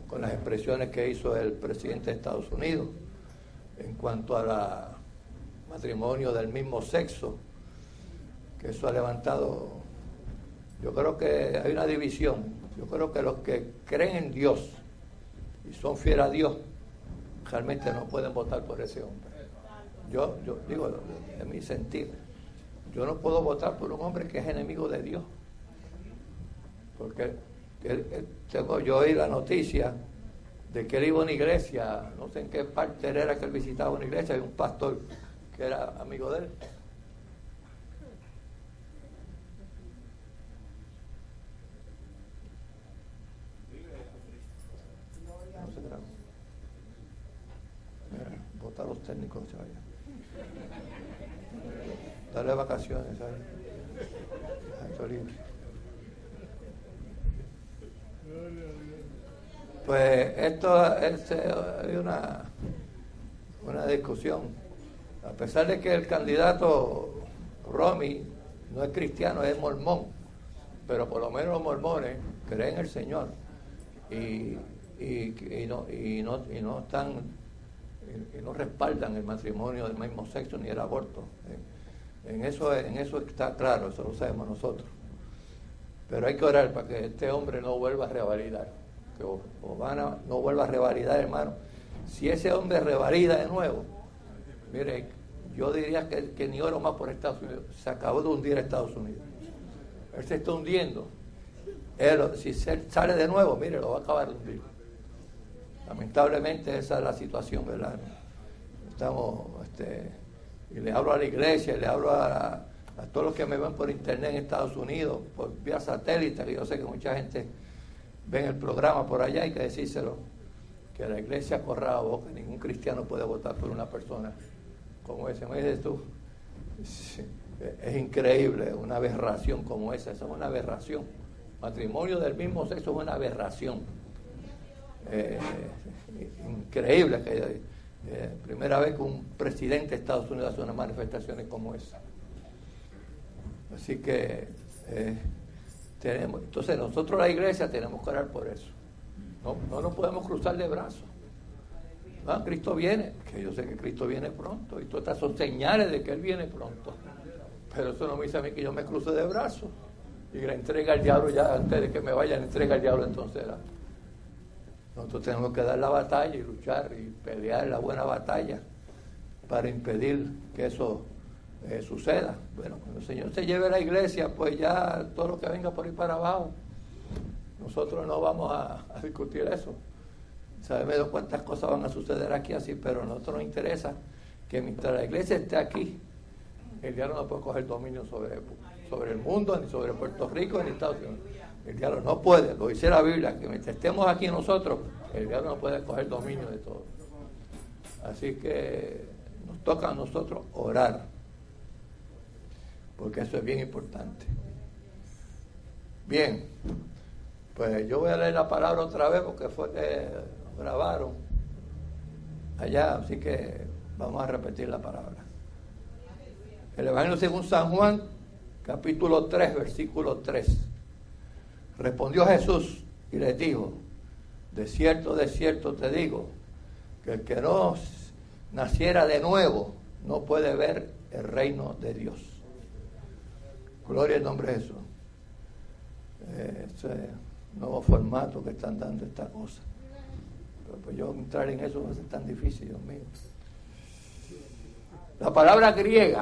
con las expresiones que hizo el presidente de Estados Unidos en cuanto a matrimonio del mismo sexo, que eso ha levantado. Yo creo que hay una división. Yo creo que los que creen en Dios y son fieles a Dios realmente no pueden votar por ese hombre. Yo digo, en mi sentir, yo no puedo votar por un hombre que es enemigo de Dios, porque yo oí la noticia de que él iba a una iglesia, no sé en qué parte era que él visitaba una iglesia, y un pastor que era amigo de él. No sé, votar a los técnicos, se vayan. Darle vacaciones ahí. Pues esto es una discusión. A pesar de que el candidato Romney no es cristiano, es mormón, pero por lo menos los mormones creen en el Señor y no respaldan el matrimonio del mismo sexo ni el aborto. En eso está claro, eso lo sabemos nosotros. Pero hay que orar para que este hombre no vuelva a revalidar, que Obama no vuelva a revalidar, hermano. Si ese hombre revalida de nuevo, mire, yo diría que ni oro más por Estados Unidos. Se acabó de hundir a Estados Unidos. Él se está hundiendo. Si sale de nuevo, mire, lo va a acabar de hundir. Lamentablemente esa es la situación, ¿verdad? Estamos, y le hablo a la iglesia, y le hablo a todos los que me ven por internet en Estados Unidos, por vía satélite, que yo sé que mucha gente ve el programa por allá, hay que decírselo, que la iglesia corra la boca, ningún cristiano puede votar por una persona como esa. Me dices tú, es increíble una aberración como esa es una aberración. Matrimonio del mismo sexo es una aberración. Increíble que primera vez que un presidente de Estados Unidos hace unas manifestaciones como esa. Así que entonces nosotros la iglesia tenemos que orar por eso. No nos podemos cruzar de brazos. Cristo viene, que yo sé que Cristo viene pronto, y todas estas son señales de que Él viene pronto, pero eso no me dice a mí que yo me cruce de brazos y le entregue al diablo ya antes de que me vaya, le entregue al diablo. Entonces nosotros tenemos que dar la batalla y luchar y pelear la buena batalla para impedir que eso suceda. Bueno, cuando el Señor se lleve a la iglesia, pues ya todo lo que venga por ahí para abajo, nosotros no vamos a discutir eso. Sabemos cuántas cosas van a suceder aquí así, pero a nosotros nos interesa que mientras la iglesia esté aquí, el diablo no puede coger dominio sobre el mundo, ni sobre Puerto Rico, ni Estados Unidos. El diablo no puede, lo dice la Biblia, que mientras estemos aquí nosotros, el diablo no puede coger dominio de todo. Así que nos toca a nosotros orar, porque eso es bien importante. Bien, pues yo voy a leer la palabra otra vez porque fue que grabaron allá, así que vamos a repetir la palabra. El Evangelio según San Juan, capítulo 3, versículo 3. Respondió Jesús y les dijo: de cierto te digo, que el que no naciera de nuevo no puede ver el reino de Dios. Gloria al nombre de Jesús. Ese nuevo formato que están dando esta cosa. Pero pues yo entrar en eso va a ser tan difícil, Dios mío. La palabra griega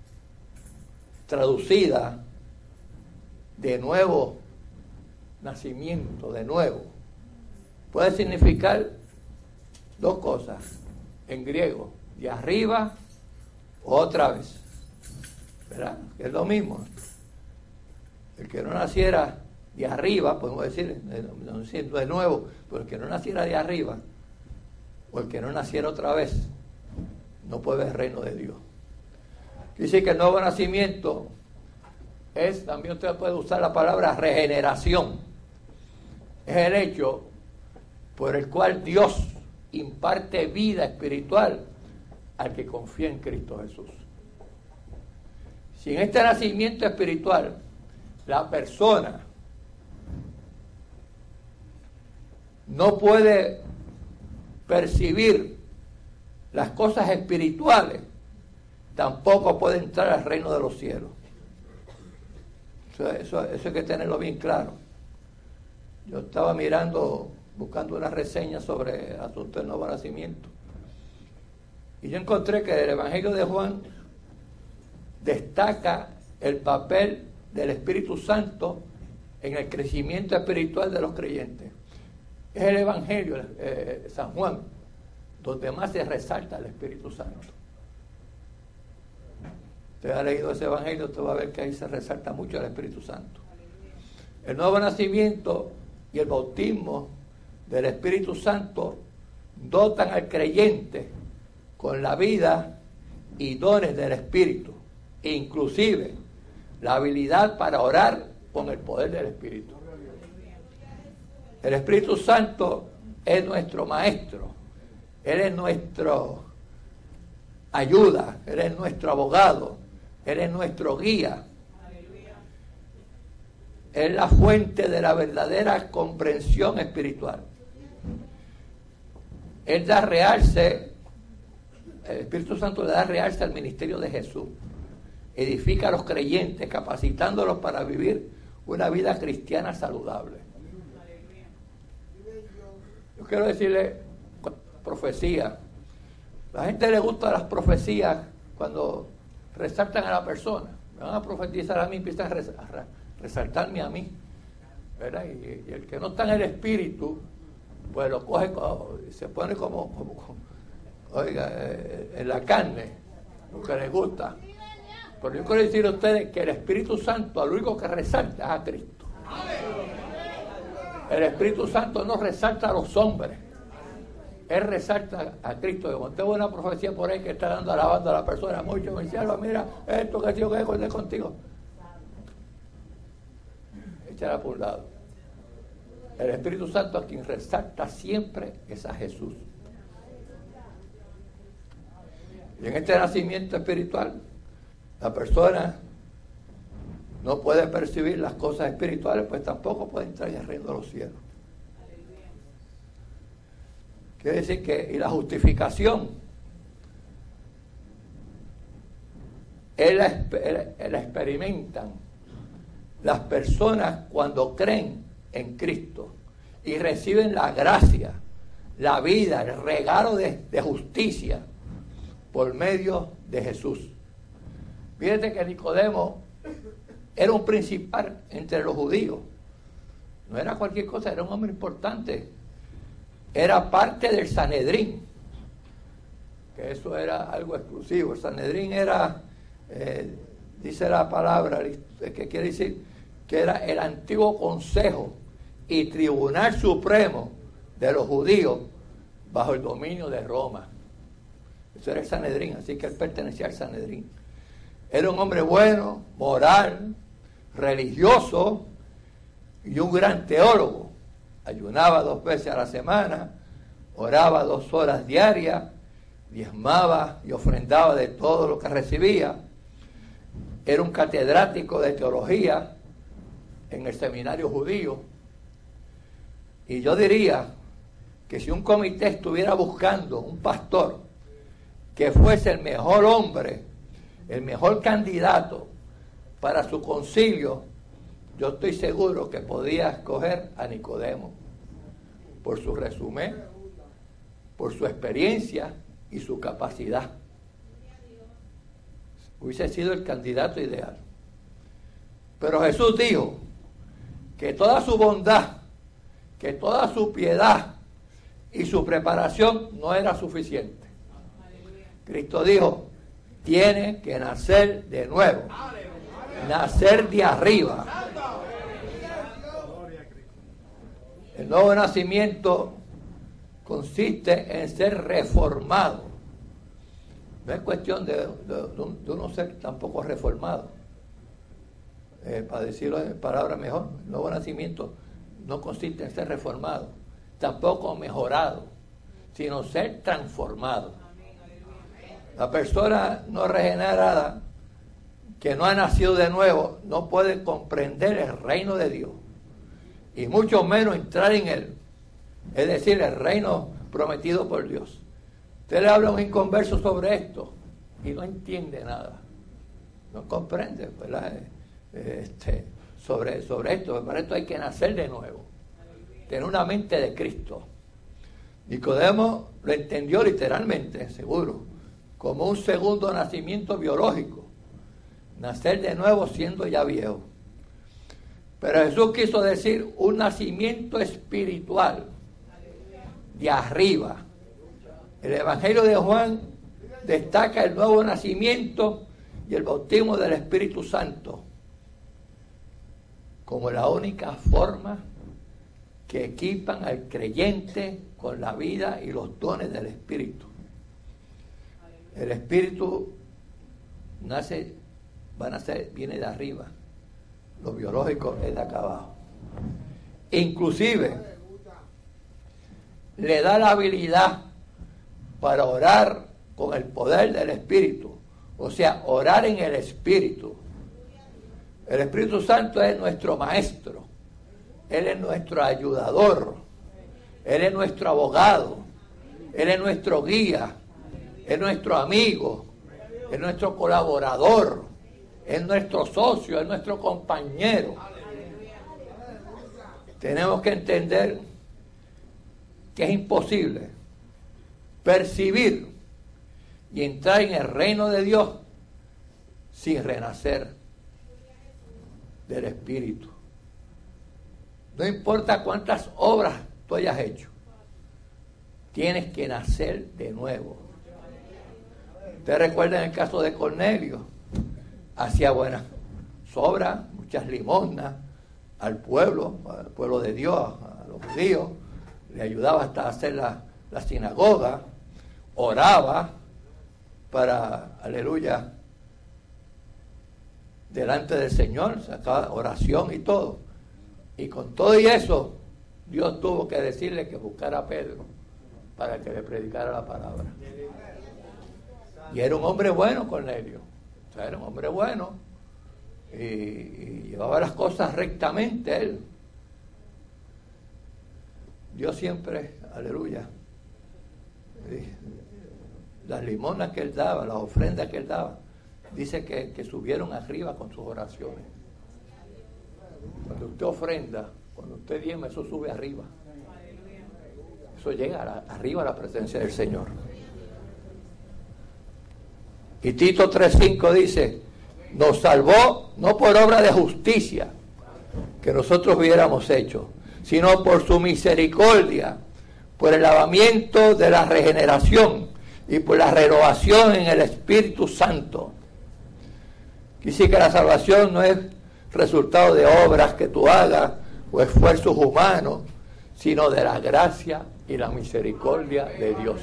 traducida de nuevo nacimiento, de nuevo, puede significar dos cosas en griego: de arriba o otra vez, ¿verdad? Es lo mismo. El que no naciera de arriba, podemos decir, no de nuevo, pero el que no naciera de arriba o el que no naciera otra vez no puede ver el reino de Dios. Dice que el nuevo nacimiento es, también usted puede usar la palabra regeneración. Es el hecho por el cual Dios imparte vida espiritual al que confía en Cristo Jesús. Si en este nacimiento espiritual la persona no puede percibir las cosas espirituales, tampoco puede entrar al reino de los cielos. Eso hay que tenerlo bien claro. Yo estaba buscando una reseña sobre el asunto del nuevo nacimiento, y yo encontré que el Evangelio de Juan destaca el papel del Espíritu Santo en el crecimiento espiritual de los creyentes. Es el Evangelio, San Juan, donde más se resalta el Espíritu Santo. Usted ha leído ese Evangelio, usted va a ver que ahí se resalta mucho el Espíritu Santo. El nuevo nacimiento y el bautismo del Espíritu Santo dotan al creyente con la vida y dones del Espíritu, inclusive la habilidad para orar con el poder del Espíritu. El Espíritu Santo es nuestro maestro, Él es nuestro ayuda, Él es nuestro abogado, Él es nuestro guía. Es la fuente de la verdadera comprensión espiritual. Él da realce, el Espíritu Santo le da realce al ministerio de Jesús. Edifica a los creyentes, capacitándolos para vivir una vida cristiana saludable. Yo quiero decirle, profecía. La gente le gusta las profecías cuando resaltan a la persona. Me van a profetizar a mí, empiezan a resaltarme a mí, ¿verdad? Y el que no está en el espíritu, pues lo coge, se pone como oiga, en la carne, lo que le gusta. Pero yo quiero decir a ustedes que el Espíritu Santo, lo único que resalta es a Cristo. El Espíritu Santo no resalta a los hombres, Él resalta a Cristo. Como tengo una profecía por ahí que está dando alabando a la persona mucho, me dice, mira, esto que yo que contigo. Échala por un lado. El Espíritu Santo a quien resalta siempre es a Jesús. Y en este nacimiento espiritual, la persona no puede percibir las cosas espirituales, pues tampoco puede entrar en el reino de los cielos. Quiere decir que, y la justificación, él la experimentan las personas cuando creen en Cristo y reciben la gracia, la vida, el regalo de justicia por medio de Jesús. Fíjate que Nicodemo era un principal entre los judíos. No era cualquier cosa, era un hombre importante. Era parte del Sanedrín, que eso era algo exclusivo. El Sanedrín era, dice la palabra, que quiere decir que era el antiguo consejo y tribunal supremo de los judíos bajo el dominio de Roma. Eso era el Sanedrín, así que él pertenecía al Sanedrín. Era un hombre bueno, moral, religioso y un gran teólogo. Ayunaba 2 veces a la semana, oraba 2 horas diarias, diezmaba y ofrendaba de todo lo que recibía. Era un catedrático de teología en el seminario judío. Y yo diría que si un comité estuviera buscando un pastor que fuese el mejor hombre, el mejor candidato para su concilio, yo estoy seguro que podía escoger a Nicodemo por su resumen, por su experiencia y su capacidad. Hubiese sido el candidato ideal. Pero Jesús dijo que toda su bondad, que toda su piedad y su preparación no era suficiente. Cristo dijo, tiene que nacer de nuevo, nacer de arriba. El nuevo nacimiento consiste en ser reformado. No es cuestión de uno ser tampoco reformado. Para decirlo en palabras mejor, el nuevo nacimiento no consiste en ser reformado, tampoco mejorado, sino ser transformado. La persona no regenerada, que no ha nacido de nuevo, no puede comprender el reino de Dios, y mucho menos entrar en él. es decir, el reino prometido por Dios. Usted le habla a un inconverso sobre esto y no entiende nada, no comprende, ¿verdad? Sobre esto. Para esto hay que nacer de nuevo, tener una mente de Cristo. Nicodemo lo entendió literalmente, seguro, como un segundo nacimiento biológico, nacer de nuevo siendo ya viejo. Pero Jesús quiso decir un nacimiento espiritual, de arriba. El Evangelio de Juan destaca el nuevo nacimiento y el bautismo del Espíritu Santo como la única forma que equipan al creyente con la vida y los dones del Espíritu. El Espíritu viene de arriba, lo biológico es de acá abajo. Inclusive le da la habilidad para orar con el poder del Espíritu, o sea, orar en el Espíritu. El Espíritu Santo es nuestro maestro, Él es nuestro ayudador, Él es nuestro abogado, Él es nuestro guía, es nuestro amigo, es nuestro colaborador, es nuestro socio, es nuestro compañero. Tenemos que entender que es imposible percibir y entrar en el reino de Dios sin renacer del Espíritu. No importa cuántas obras tú hayas hecho, tienes que nacer de nuevo. Ustedes recuerdan el caso de Cornelio, hacía buenas obras, muchas limosnas al pueblo de Dios, a los judíos, le ayudaba hasta hacer la sinagoga, oraba para, aleluya, delante del Señor, sacaba oración y todo. Y con todo y eso, Dios tuvo que decirle que buscara a Pedro para que le predicara la palabra. Y era un hombre bueno, Cornelio. O sea, era un hombre bueno. Y llevaba las cosas rectamente él. Dios siempre, aleluya, las limonas que él daba, las ofrendas que él daba, dice que subieron arriba con sus oraciones. Cuando usted ofrenda, cuando usted diezma, eso sube arriba. Eso llega arriba a la presencia del Señor. Y Tito 3:5 dice, nos salvó no por obra de justicia que nosotros hubiéramos hecho, sino por su misericordia, por el lavamiento de la regeneración y por la renovación en el Espíritu Santo. Dice que la salvación no es resultado de obras que tú hagas o esfuerzos humanos, sino de la gracia y la misericordia de Dios.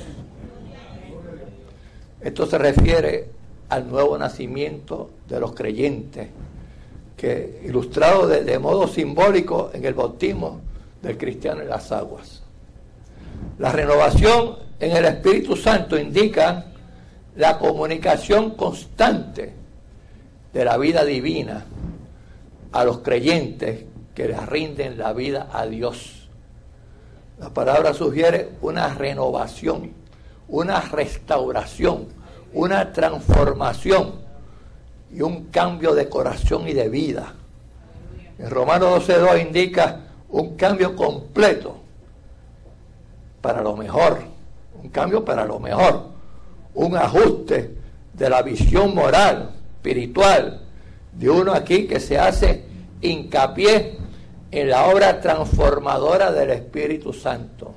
Esto se refiere al nuevo nacimiento de los creyentes, que ilustrado de modo simbólico en el bautismo del cristiano en las aguas. La renovación en el Espíritu Santo indica la comunicación constante de la vida divina a los creyentes que les rinden la vida a Dios. La palabra sugiere una renovación, una restauración, una transformación y un cambio de corazón y de vida. En Romanos 12:2 indica un cambio completo para lo mejor, un cambio para lo mejor, un ajuste de la visión moral, espiritual, de uno aquí que se hace hincapié en la obra transformadora del Espíritu Santo.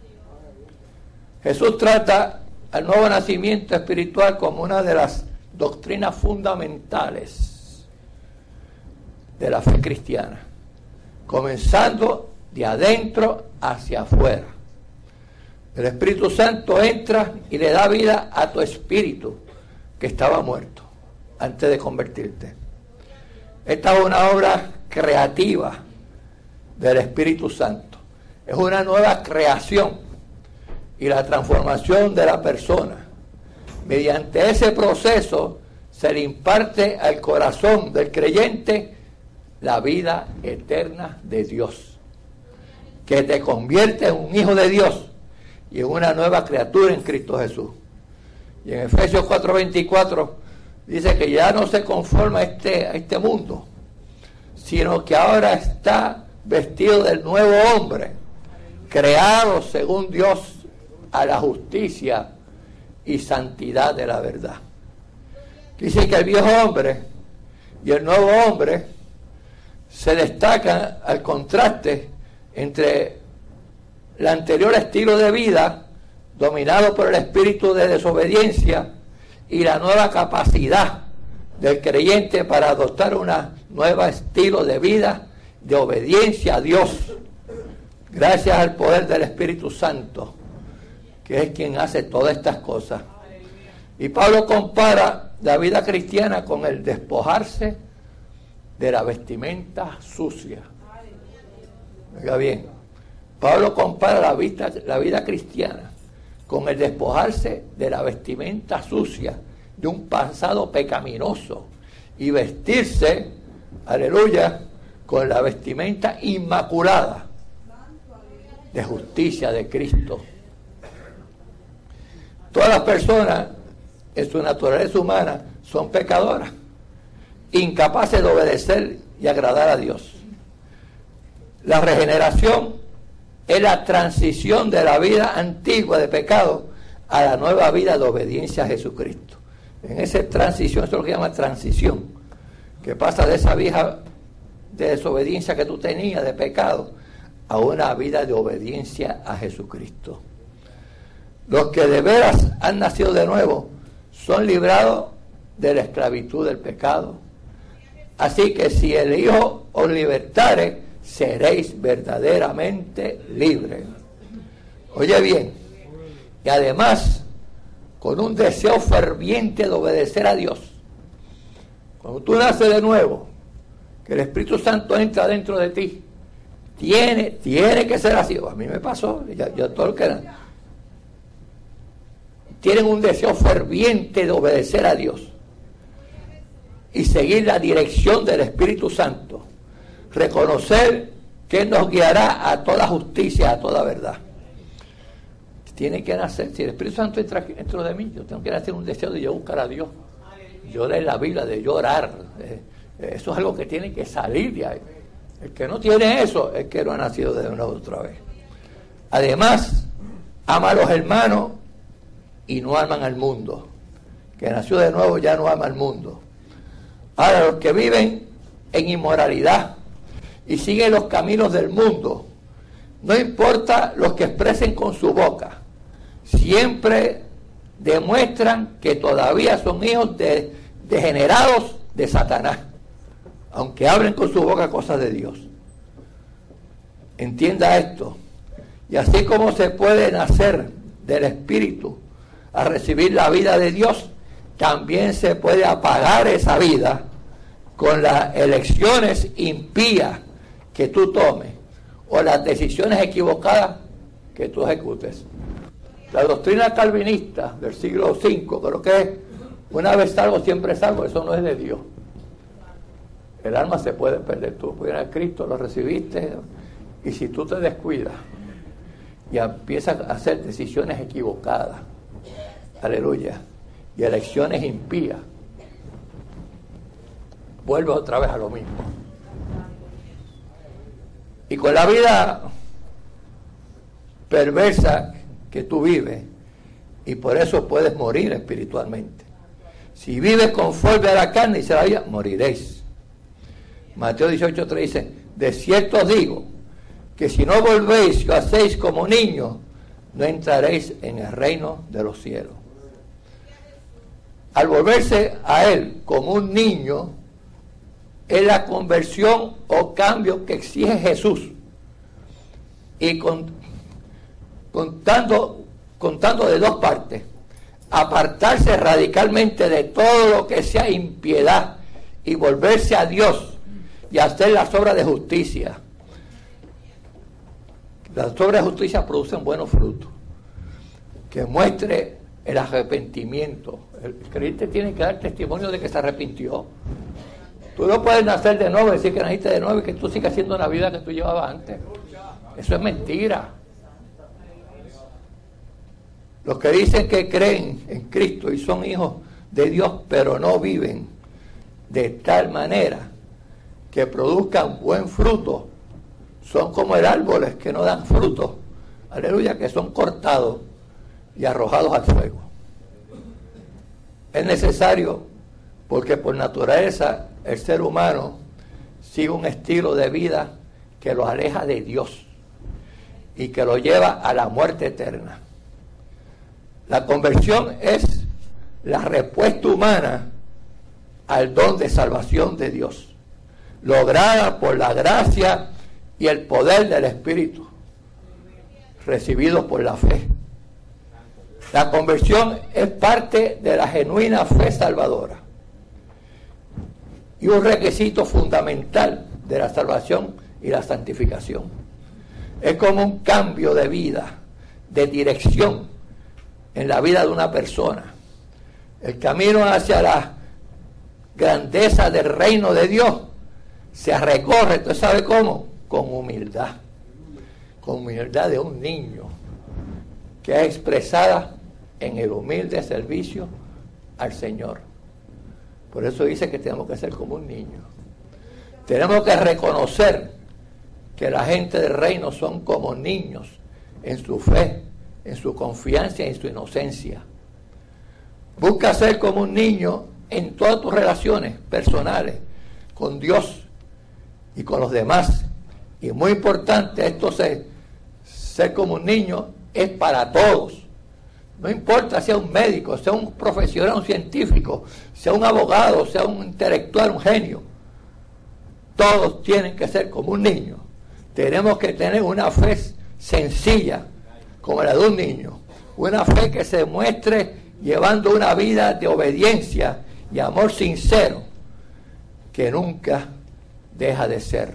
Jesús trata al nuevo nacimiento espiritual como una de las doctrinas fundamentales de la fe cristiana, comenzando de adentro hacia afuera. El Espíritu Santo entra y le da vida a tu espíritu que estaba muerto antes de convertirte. Esta es una obra creativa del Espíritu Santo. Es una nueva creación y la transformación de la persona. Mediante ese proceso se le imparte al corazón del creyente la vida eterna de Dios. que te convierte en un hijo de Dios y en una nueva criatura en Cristo Jesús. Y en Efesios 4:24 dice que ya no se conforma a este mundo, sino que ahora está vestido del nuevo hombre, creado según Dios a la justicia y santidad de la verdad. Dice que el viejo hombre y el nuevo hombre se destacan al contraste entre el anterior estilo de vida dominado por el espíritu de desobediencia y la nueva capacidad del creyente para adoptar un nuevo estilo de vida de obediencia a Dios, gracias al poder del Espíritu Santo, que es quien hace todas estas cosas. Y Pablo compara la vida cristiana con el despojarse de la vestimenta sucia. Oiga bien, Pablo compara la vida cristiana con el despojarse de la vestimenta sucia de un pasado pecaminoso y vestirse, aleluya, con la vestimenta inmaculada de justicia de Cristo. Todas las personas en su naturaleza humana son pecadoras, incapaces de obedecer y agradar a Dios. La regeneración es la transición de la vida antigua de pecado a la nueva vida de obediencia a Jesucristo. En esa transición, esto es lo que llama transición, que pasa de esa vieja de desobediencia que tú tenías, de pecado, a una vida de obediencia a Jesucristo. Los que de veras han nacido de nuevo son librados de la esclavitud del pecado. Así que si el Hijo os libertare, seréis verdaderamente libres. Oye bien, y además con un deseo ferviente de obedecer a Dios. Cuando tú naces de nuevo, que el Espíritu Santo entra dentro de ti, tiene que ser así. A mí me pasó, yo todo lo que era. Tienen un deseo ferviente de obedecer a Dios y seguir la dirección del Espíritu Santo. Reconocer que Él nos guiará a toda justicia, a toda verdad. Tiene que nacer, si el Espíritu Santo entra dentro de mí, yo tengo que nacer un deseo de yo buscar a Dios. Yo leer la Biblia, de llorar. Eso es algo que tiene que salir de ahí. El que no tiene eso es que no ha nacido de nuevo otra vez. Además, ama a los hermanos y no aman al mundo. Que nació de nuevo ya no ama al mundo. Ahora, los que viven en inmoralidad y siguen los caminos del mundo, no importa los que expresen con su boca, siempre demuestran que todavía son hijos degenerados de Satanás, aunque hablen con su boca cosas de Dios. Entienda esto. Y así como se puede nacer del Espíritu a recibir la vida de Dios, también se puede apagar esa vida con las elecciones impías que tú tomes o las decisiones equivocadas que tú ejecutes. La doctrina calvinista del siglo V, creo que es una vez salvo, siempre salvo, eso no es de Dios. El alma se puede perder. Tú puedes a Cristo, lo recibiste, y si tú te descuidas y empiezas a hacer decisiones equivocadas, aleluya, y elecciones impías, vuelves otra vez a lo mismo. Y con la vida perversa que tú vives, y por eso puedes morir espiritualmente. Si vives conforme a la carne y se la vida, moriréis. Mateo 18:3 dice: de cierto os digo que si no volvéis y hacéis como niños, no entraréis en el reino de los cielos. Al volverse a Él como un niño, es la conversión o cambio que exige Jesús. Y contando de dos partes: apartarse radicalmente de todo lo que sea impiedad y volverse a Dios y hacer las obras de justicia. Las obras de justicia producen buenos frutos, que muestre el arrepentimiento. El creyente tiene que dar testimonio de que se arrepintió. Tú no puedes nacer de nuevo y decir que naciste de nuevo y que tú sigas haciendo la vida que tú llevabas antes. Eso es mentira. Los que dicen que creen en Cristo y son hijos de Dios, pero no viven de tal manera que produzcan buen fruto, son como el árboles que no dan fruto, aleluya, que son cortados y arrojados al fuego. Es necesario, porque por naturaleza el ser humano sigue un estilo de vida que lo aleja de Dios y que lo lleva a la muerte eterna. La conversión es la respuesta humana al don de salvación de Dios, lograda por la gracia y el poder del Espíritu, recibido por la fe. La conversión es parte de la genuina fe salvadora y un requisito fundamental de la salvación y la santificación. Es como un cambio de vida, de dirección en la vida de una persona. El camino hacia la grandeza del reino de Dios se recorre, ¿usted sabe cómo? Con humildad de un niño, que es expresada en el humilde servicio al Señor. Por eso dice que tenemos que ser como un niño. Tenemos que reconocer que la gente del reino son como niños en su fe, en su confianza y en su inocencia. Busca ser como un niño en todas tus relaciones personales con Dios y con los demás. Y muy importante, esto ser como un niño es para todos. No importa sea un médico, sea un profesional, un científico, sea un abogado, sea un intelectual, un genio. Todos tienen que ser como un niño. Tenemos que tener una fe sencilla, como la de un niño. Una fe que se muestre llevando una vida de obediencia y amor sincero, que nunca deja de ser.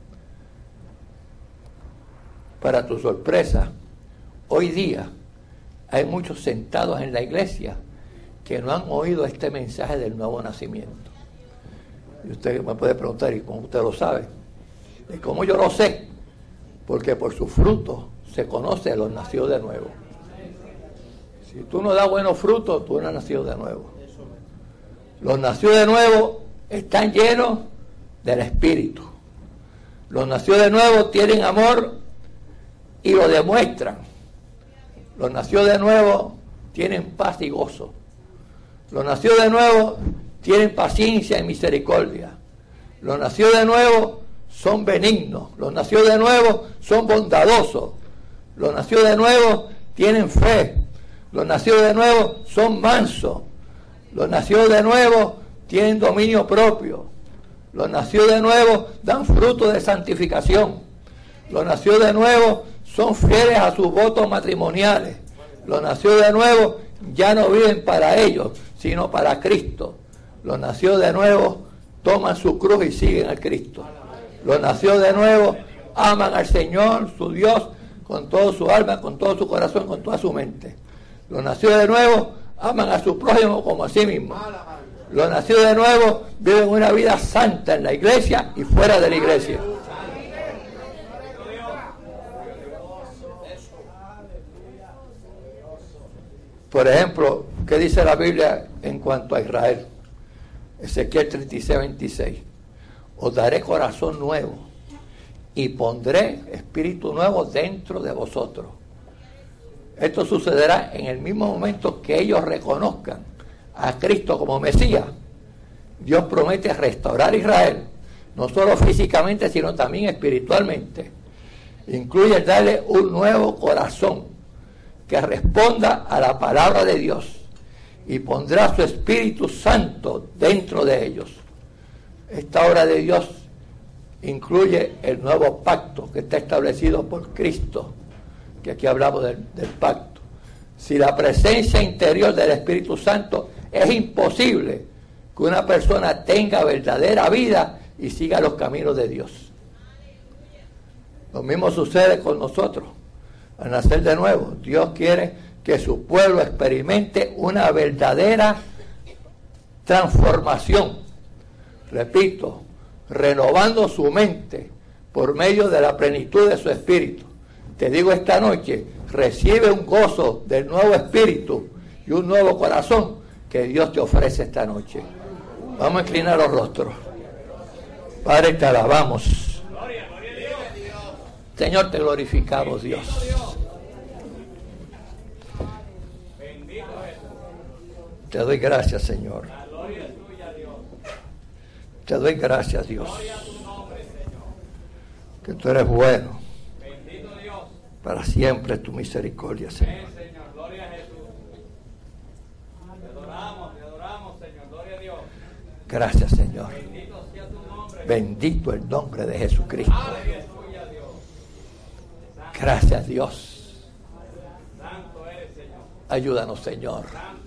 Para tu sorpresa, hoy día hay muchos sentados en la iglesia que no han oído este mensaje del nuevo nacimiento. Y usted me puede preguntar, ¿y cómo usted lo sabe? ¿Y cómo yo lo sé? Porque por sus frutos se conoce a los nacidos de nuevo. Si tú no das buenos frutos, tú no has nacido de nuevo. Los nacidos de nuevo están llenos del Espíritu. Los nacidos de nuevo tienen amor y lo demuestran. Los nacidos de nuevo tienen paz y gozo. Los nacidos de nuevo tienen paciencia y misericordia. Los nacidos de nuevo son benignos. Los nacidos de nuevo son bondadosos. Los nacidos de nuevo tienen fe. Los nacidos de nuevo son mansos. Los nacidos de nuevo tienen dominio propio. Los nacidos de nuevo dan fruto de santificación. Los nacidos de nuevo son fieles a sus votos matrimoniales. Los nacidos de nuevo ya no viven para ellos, sino para Cristo. Los nacidos de nuevo toman su cruz y siguen a Cristo. Los nacidos de nuevo aman al Señor, su Dios, con todo su alma, con todo su corazón, con toda su mente. Los nacidos de nuevo aman a su prójimo como a sí mismos. Los nacidos de nuevo viven una vida santa en la iglesia y fuera de la iglesia. Por ejemplo, ¿qué dice la Biblia en cuanto a Israel? Ezequiel 36, 26. Os daré corazón nuevo y pondré espíritu nuevo dentro de vosotros. Esto sucederá en el mismo momento que ellos reconozcan a Cristo como Mesías. Dios promete restaurar a Israel, no solo físicamente, sino también espiritualmente. Incluye darle un nuevo corazón que responda a la palabra de Dios y pondrá su Espíritu Santo dentro de ellos. Esta obra de Dios incluye el nuevo pacto que está establecido por Cristo, que aquí hablamos del pacto. Si la presencia interior del Espíritu Santo, es imposible que una persona tenga verdadera vida y siga los caminos de Dios. Lo mismo sucede con nosotros. Al nacer de nuevo, Dios quiere que su pueblo experimente una verdadera transformación. Repito, renovando su mente por medio de la plenitud de su espíritu. te digo esta noche, recibe un gozo del nuevo espíritu y un nuevo corazón que Dios te ofrece esta noche. Vamos a inclinar los rostros. Padre, te alabamos. Señor, te glorificamos, Dios. Te doy gracias, Señor. Te doy gracias, Dios. Que tú eres bueno. Para siempre es tu misericordia, Señor. Gracias, Señor. Bendito el nombre de Jesucristo. Gracias, Dios. Ayúdanos, Señor,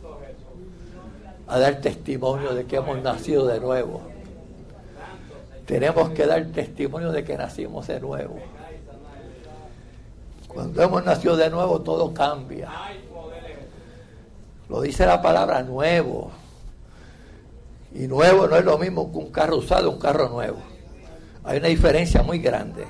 a dar testimonio de que hemos nacido de nuevo. Tenemos que dar testimonio de que nacimos de nuevo. Cuando hemos nacido de nuevo, todo cambia. Lo dice la palabra nuevo. Y nuevo no es lo mismo que un carro usado, un carro nuevo. Hay una diferencia muy grande.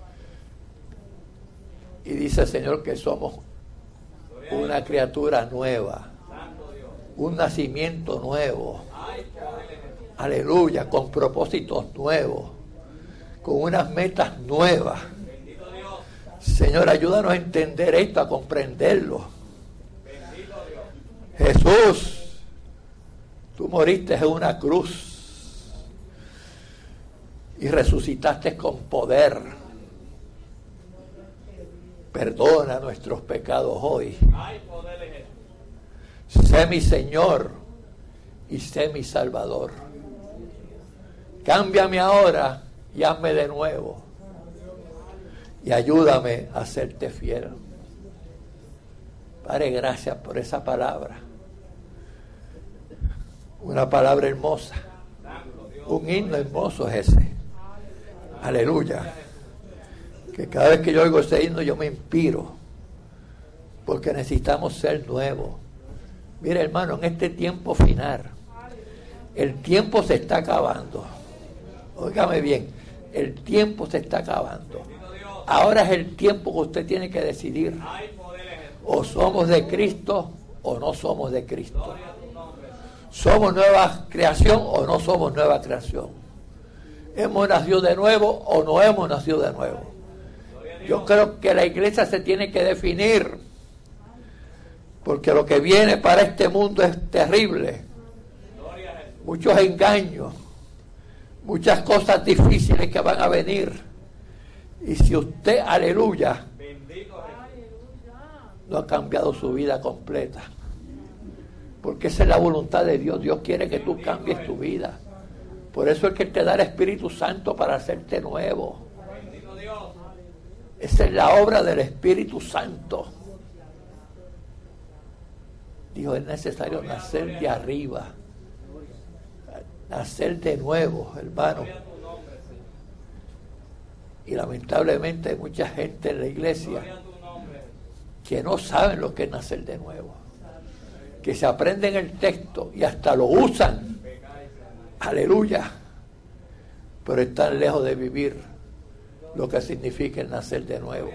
Y dice el Señor que somos una criatura nueva, un nacimiento nuevo. Aleluya, con propósitos nuevos, con unas metas nuevas. Señor, ayúdanos a entender esto, a comprenderlo. Jesús, tú moriste en una cruz y resucitaste con poder. Perdona nuestros pecados hoy. Sé mi Señor y sé mi Salvador. Cámbiame ahora y hazme de nuevo. Y ayúdame a serte fiel. Padre, gracias por esa palabra. Una palabra hermosa. Un himno hermoso es ese. Aleluya. Que cada vez que yo oigo ese himno yo me inspiro. Porque necesitamos ser nuevos. Mira, hermano, en este tiempo final, el tiempo se está acabando. Óigame bien, el tiempo se está acabando. Ahora es el tiempo que usted tiene que decidir. O somos de Cristo o no somos de Cristo. ¿Somos nueva creación o no somos nueva creación? ¿Hemos nacido de nuevo o no hemos nacido de nuevo? Yo creo que la iglesia se tiene que definir, porque lo que viene para este mundo es terrible. Muchos engaños, muchas cosas difíciles que van a venir. Y si usted, aleluya, no ha cambiado su vida completa, porque esa es la voluntad de Dios. Dios quiere que tú cambies tu vida. Por eso es que te da el Espíritu Santo para hacerte nuevo. Esa es la obra del Espíritu Santo. Dijo, es necesario nacer de arriba, nacer de nuevo, hermano. Y lamentablemente hay mucha gente en la iglesia que no saben lo que es nacer de nuevo, que se aprenden el texto y hasta lo usan, aleluya, pero están lejos de vivir lo que significa el nacer de nuevo.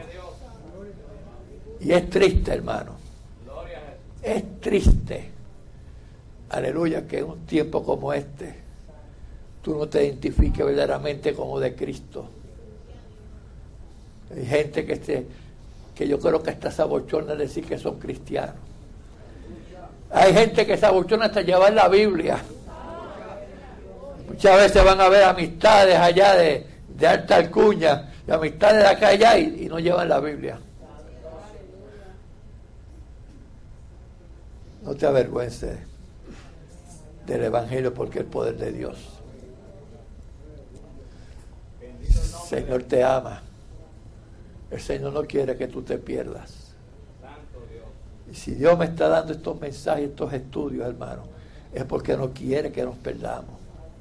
Y es triste, hermano, es triste, aleluya, que en un tiempo como este tú no te identifiques verdaderamente como de Cristo. Hay gente que yo creo que está sabochona de decir que son cristianos. Hay gente que sabochona hasta llevar la Biblia. Muchas veces van a ver amistades allá de alta alcuña y amistades de acá allá y no llevan la Biblia. No te avergüences del Evangelio, porque es el poder de Dios. El Señor te ama. El Señor no quiere que tú te pierdas. Y si Dios me está dando estos mensajes, estos estudios, hermano, es porque no quiere que nos perdamos.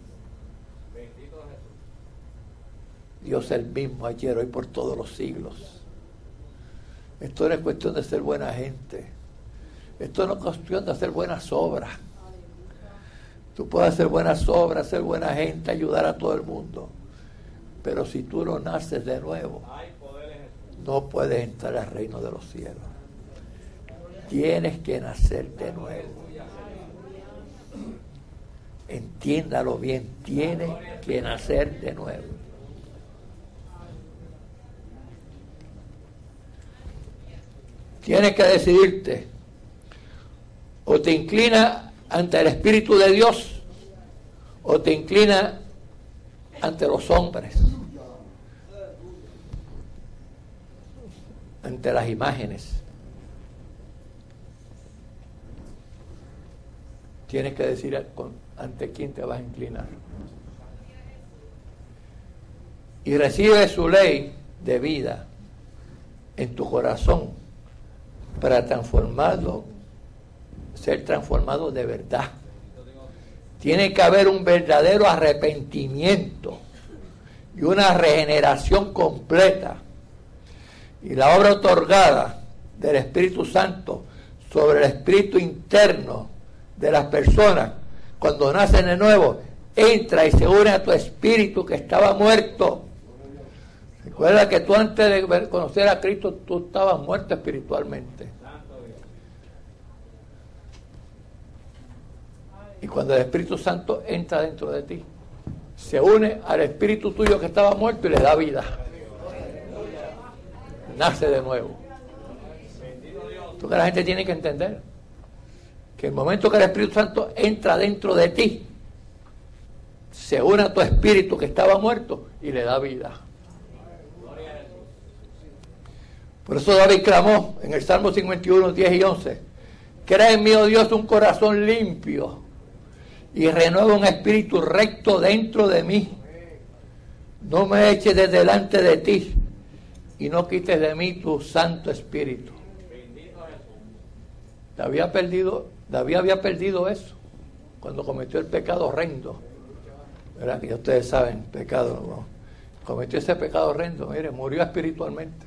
Dios es el mismo ayer, hoy, por todos los siglos. Esto no es cuestión de ser buena gente. Esto no es cuestión de hacer buenas obras. Tú puedes hacer buenas obras, ser buena gente, ayudar a todo el mundo. Pero si tú no naces de nuevo, no puedes entrar al reino de los cielos. Tienes que nacer de nuevo. Entiéndalo bien, tienes que nacer de nuevo. Tienes que decidirte. O te inclinas ante el Espíritu de Dios, o te inclinas ante los hombres, ante las imágenes. Tienes que decir ante quién te vas a inclinar. Y recibe su ley de vida en tu corazón para ser transformado de verdad. Tiene que haber un verdadero arrepentimiento y una regeneración completa. Y la obra otorgada del Espíritu Santo sobre el espíritu interno de las personas, cuando nacen de nuevo, entra y se une a tu espíritu que estaba muerto. Recuerda que tú antes de conocer a Cristo, tú estabas muerto espiritualmente. Y cuando el Espíritu Santo entra dentro de ti, se une al espíritu tuyo que estaba muerto y le da vida. Nace de nuevo. Esto que la gente tiene que entender, que el momento que el Espíritu Santo entra dentro de ti, se une a tu espíritu que estaba muerto y le da vida. Por eso David clamó en el Salmo 51, 10 y 11: crea en mí, oh Dios, un corazón limpio y renueva un espíritu recto dentro de mí. No me eches de delante de ti y no quites de mí tu Santo Espíritu. David había perdido eso cuando cometió el pecado horrendo, ¿verdad? Que ya ustedes saben, pecado, ¿no? Cometió ese pecado horrendo, mire, murió espiritualmente.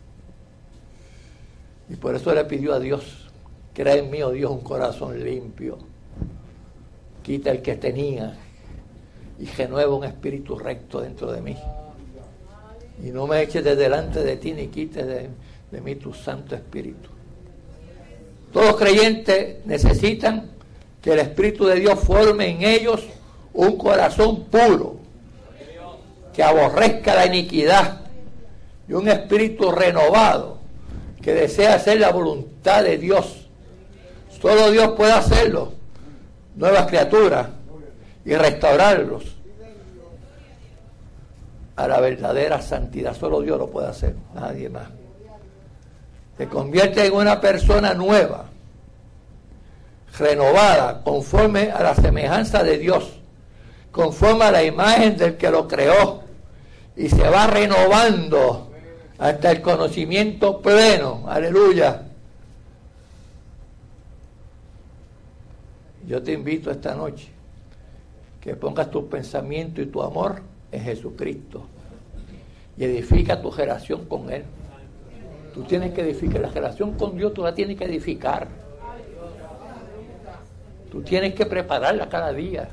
Y por eso le pidió a Dios: crea en mí, oh Dios, un corazón limpio. Quita el que tenía y renueva un espíritu recto dentro de mí. Y no me eches de delante de ti ni quites de mí tu Santo Espíritu. Todos creyentes necesitan que el Espíritu de Dios forme en ellos un corazón puro, que aborrezca la iniquidad, y un espíritu renovado que desea hacer la voluntad de Dios. Solo Dios puede hacerlo, nuevas criaturas, y restaurarlos a la verdadera santidad. Solo Dios lo puede hacer, nadie más. Se convierte en una persona nueva, renovada, conforme a la semejanza de Dios, conforme a la imagen del que lo creó, y se va renovando hasta el conocimiento pleno. Aleluya. Yo te invito esta noche que pongas tu pensamiento y tu amor en Jesucristo y edifica tu relación con Él. Tú tienes que edificar la relación con Dios, tú la tienes que edificar. Tú tienes que prepararla cada día.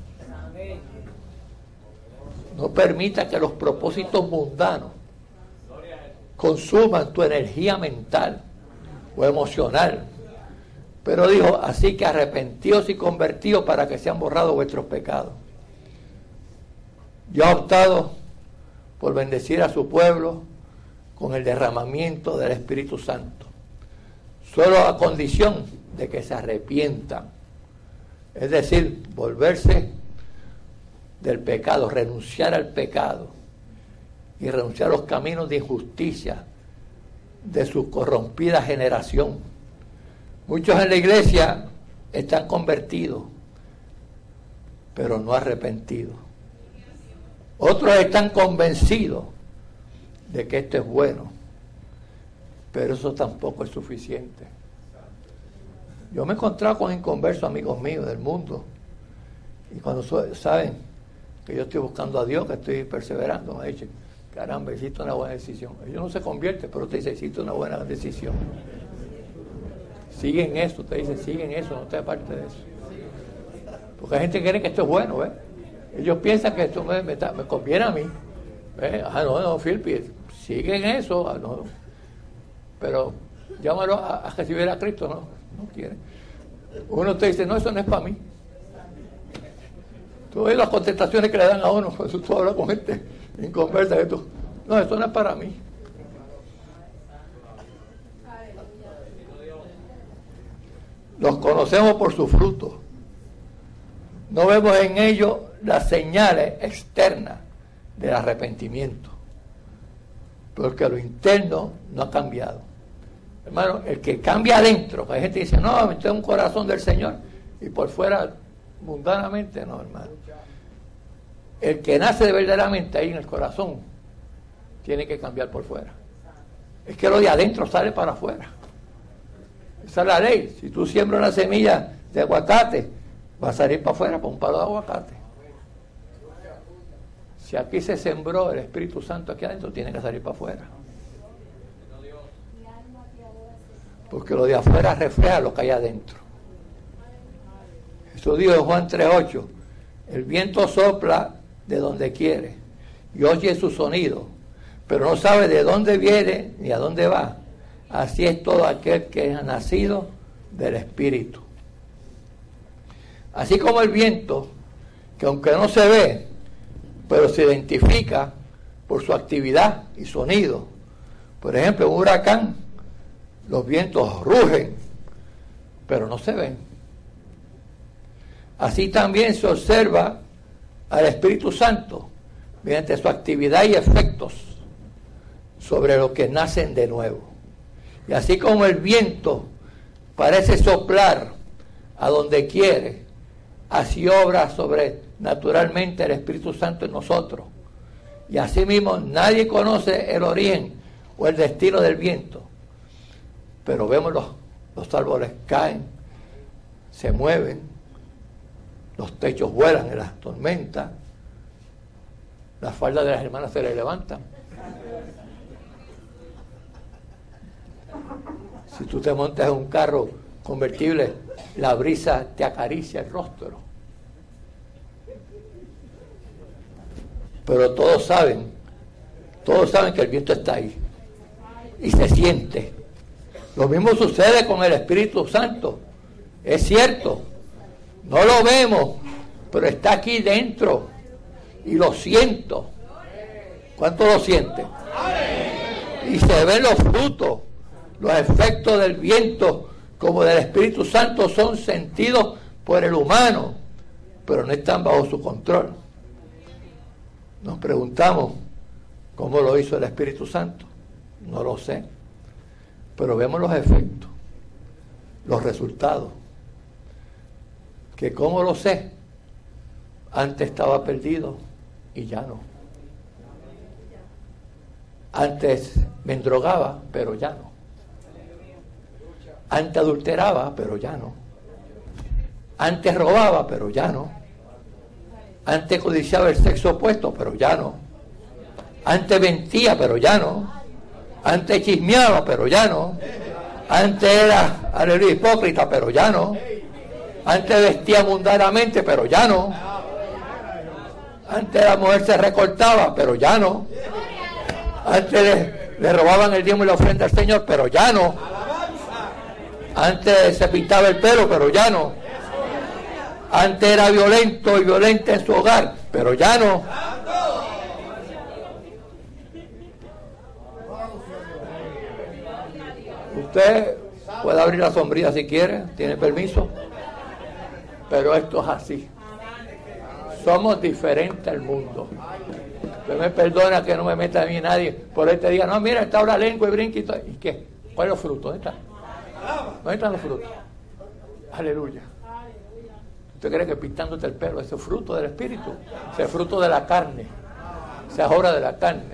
No permita que los propósitos mundanos consuman tu energía mental o emocional. Pero dijo: así que arrepentíos y convertíos para que sean borrados vuestros pecados. Yo he optado por bendecir a su pueblo con el derramamiento del Espíritu Santo, solo a condición de que se arrepientan, es decir, volverse del pecado, renunciar al pecado y renunciar a los caminos de injusticia de su corrompida generación. Muchos en la iglesia están convertidos, pero no arrepentidos. Otros están convencidos de que esto es bueno, pero eso tampoco es suficiente. Yo me he encontrado con inconversos, amigos míos del mundo, y cuando saben que yo estoy buscando a Dios, que estoy perseverando, me dicen: caramba, hiciste una buena decisión. Ellos no se convierten, pero te dicen: hiciste una buena decisión. Siguen eso, te dicen: siguen eso, no te aparte de eso. Porque hay gente que cree que esto es bueno, ¿ves? Ellos piensan que esto me conviene a mí. No, Filipe, siguen eso. No. pero llámalo a recibir a Cristo, no quiere. Uno te dice, no, eso no es para mí. Tú ves las contestaciones que le dan a uno cuando tú hablas con gente inconversa, que tú, no, eso no es para mí. Los conocemos por su fruto. No vemos en ellos las señales externas del arrepentimiento, porque lo interno no ha cambiado. Hermano, el que cambia adentro, que hay gente que dice, no, tengo un corazón del Señor, y por fuera, mundanamente, no, hermano. El que nace verdaderamente ahí en el corazón, tiene que cambiar por fuera. Es que lo de adentro sale para afuera. Esa es la ley. Si tú siembras una semilla de aguacate, va a salir para afuera por un palo de aguacate. Si aquí se sembró el Espíritu Santo aquí adentro, tiene que salir para afuera. Porque lo de afuera refleja lo que hay adentro. Jesús dijo en Juan 3:8, el viento sopla de donde quiere y oye su sonido, pero no sabe de dónde viene ni a dónde va. Así es todo aquel que ha nacido del Espíritu. Así como el viento, que aunque no se ve, pero se identifica por su actividad y sonido. Por ejemplo, un huracán, los vientos rugen, pero no se ven. Así también se observa al Espíritu Santo mediante su actividad y efectos sobre los que nacen de nuevo. Y así como el viento parece soplar a donde quiere, así obra sobrenaturalmente el Espíritu Santo en nosotros. Y así mismo nadie conoce el origen o el destino del viento. Pero vemos los árboles caen, se mueven, los techos vuelan en las tormentas, las faldas de las hermanas se le levantan. Si tú te montas en un carro convertible, la brisa te acaricia el rostro. Pero todos saben que el viento está ahí y se siente. Lo mismo sucede con el Espíritu Santo. Es cierto, no lo vemos, pero está aquí dentro y lo siento. ¿Cuánto lo siente? Y se ven los frutos, los efectos del viento como del Espíritu Santo son sentidos por el humano, pero no están bajo su control. Nos preguntamos cómo lo hizo el Espíritu Santo. No lo sé, pero vemos los efectos, los resultados. Que cómo lo sé, antes estaba perdido y ya no. Antes me endrogaba, pero ya no. Antes adulteraba, pero ya no. Antes robaba, pero ya no. Antes codiciaba el sexo opuesto, pero ya no. Antes mentía, pero ya no. Antes chismeaba, pero ya no. Antes era, aleluya, hipócrita, pero ya no. Antes vestía mundanamente, pero ya no. Antes la mujer se recortaba, pero ya no. Antes le robaban el diezmo y la ofrenda al Señor, pero ya no. Antes se pintaba el pelo, pero ya no. Antes era violento y violenta en su hogar, pero ya no. Usted puede abrir la sombrilla si quiere, tiene permiso, pero esto es así. Somos diferentes al mundo. Usted me perdona que no me meta a mí nadie por este día. No, mira, está ahora lengua y brinca y todo. ¿Y qué? ¿Cuál es los frutos? ¿Dónde están? ¿Dónde están los frutos? Aleluya. ¿Usted cree que pintándote el pelo ese es fruto del Espíritu? Ese es fruto de la carne. Esa es obra de la carne.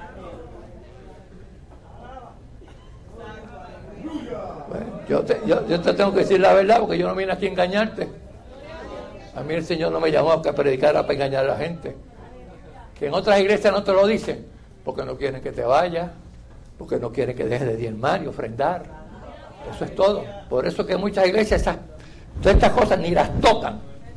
Bueno, yo te tengo que decir la verdad porque yo no vine aquí a engañarte. A mí el Señor no me llamó a que predicara para engañar a la gente. Que en otras iglesias no te lo dicen porque no quieren que te vayas, porque no quieren que dejes de diezmar y ofrendar. Eso es todo. Por eso que muchas iglesias todas estas cosas ni las tocan.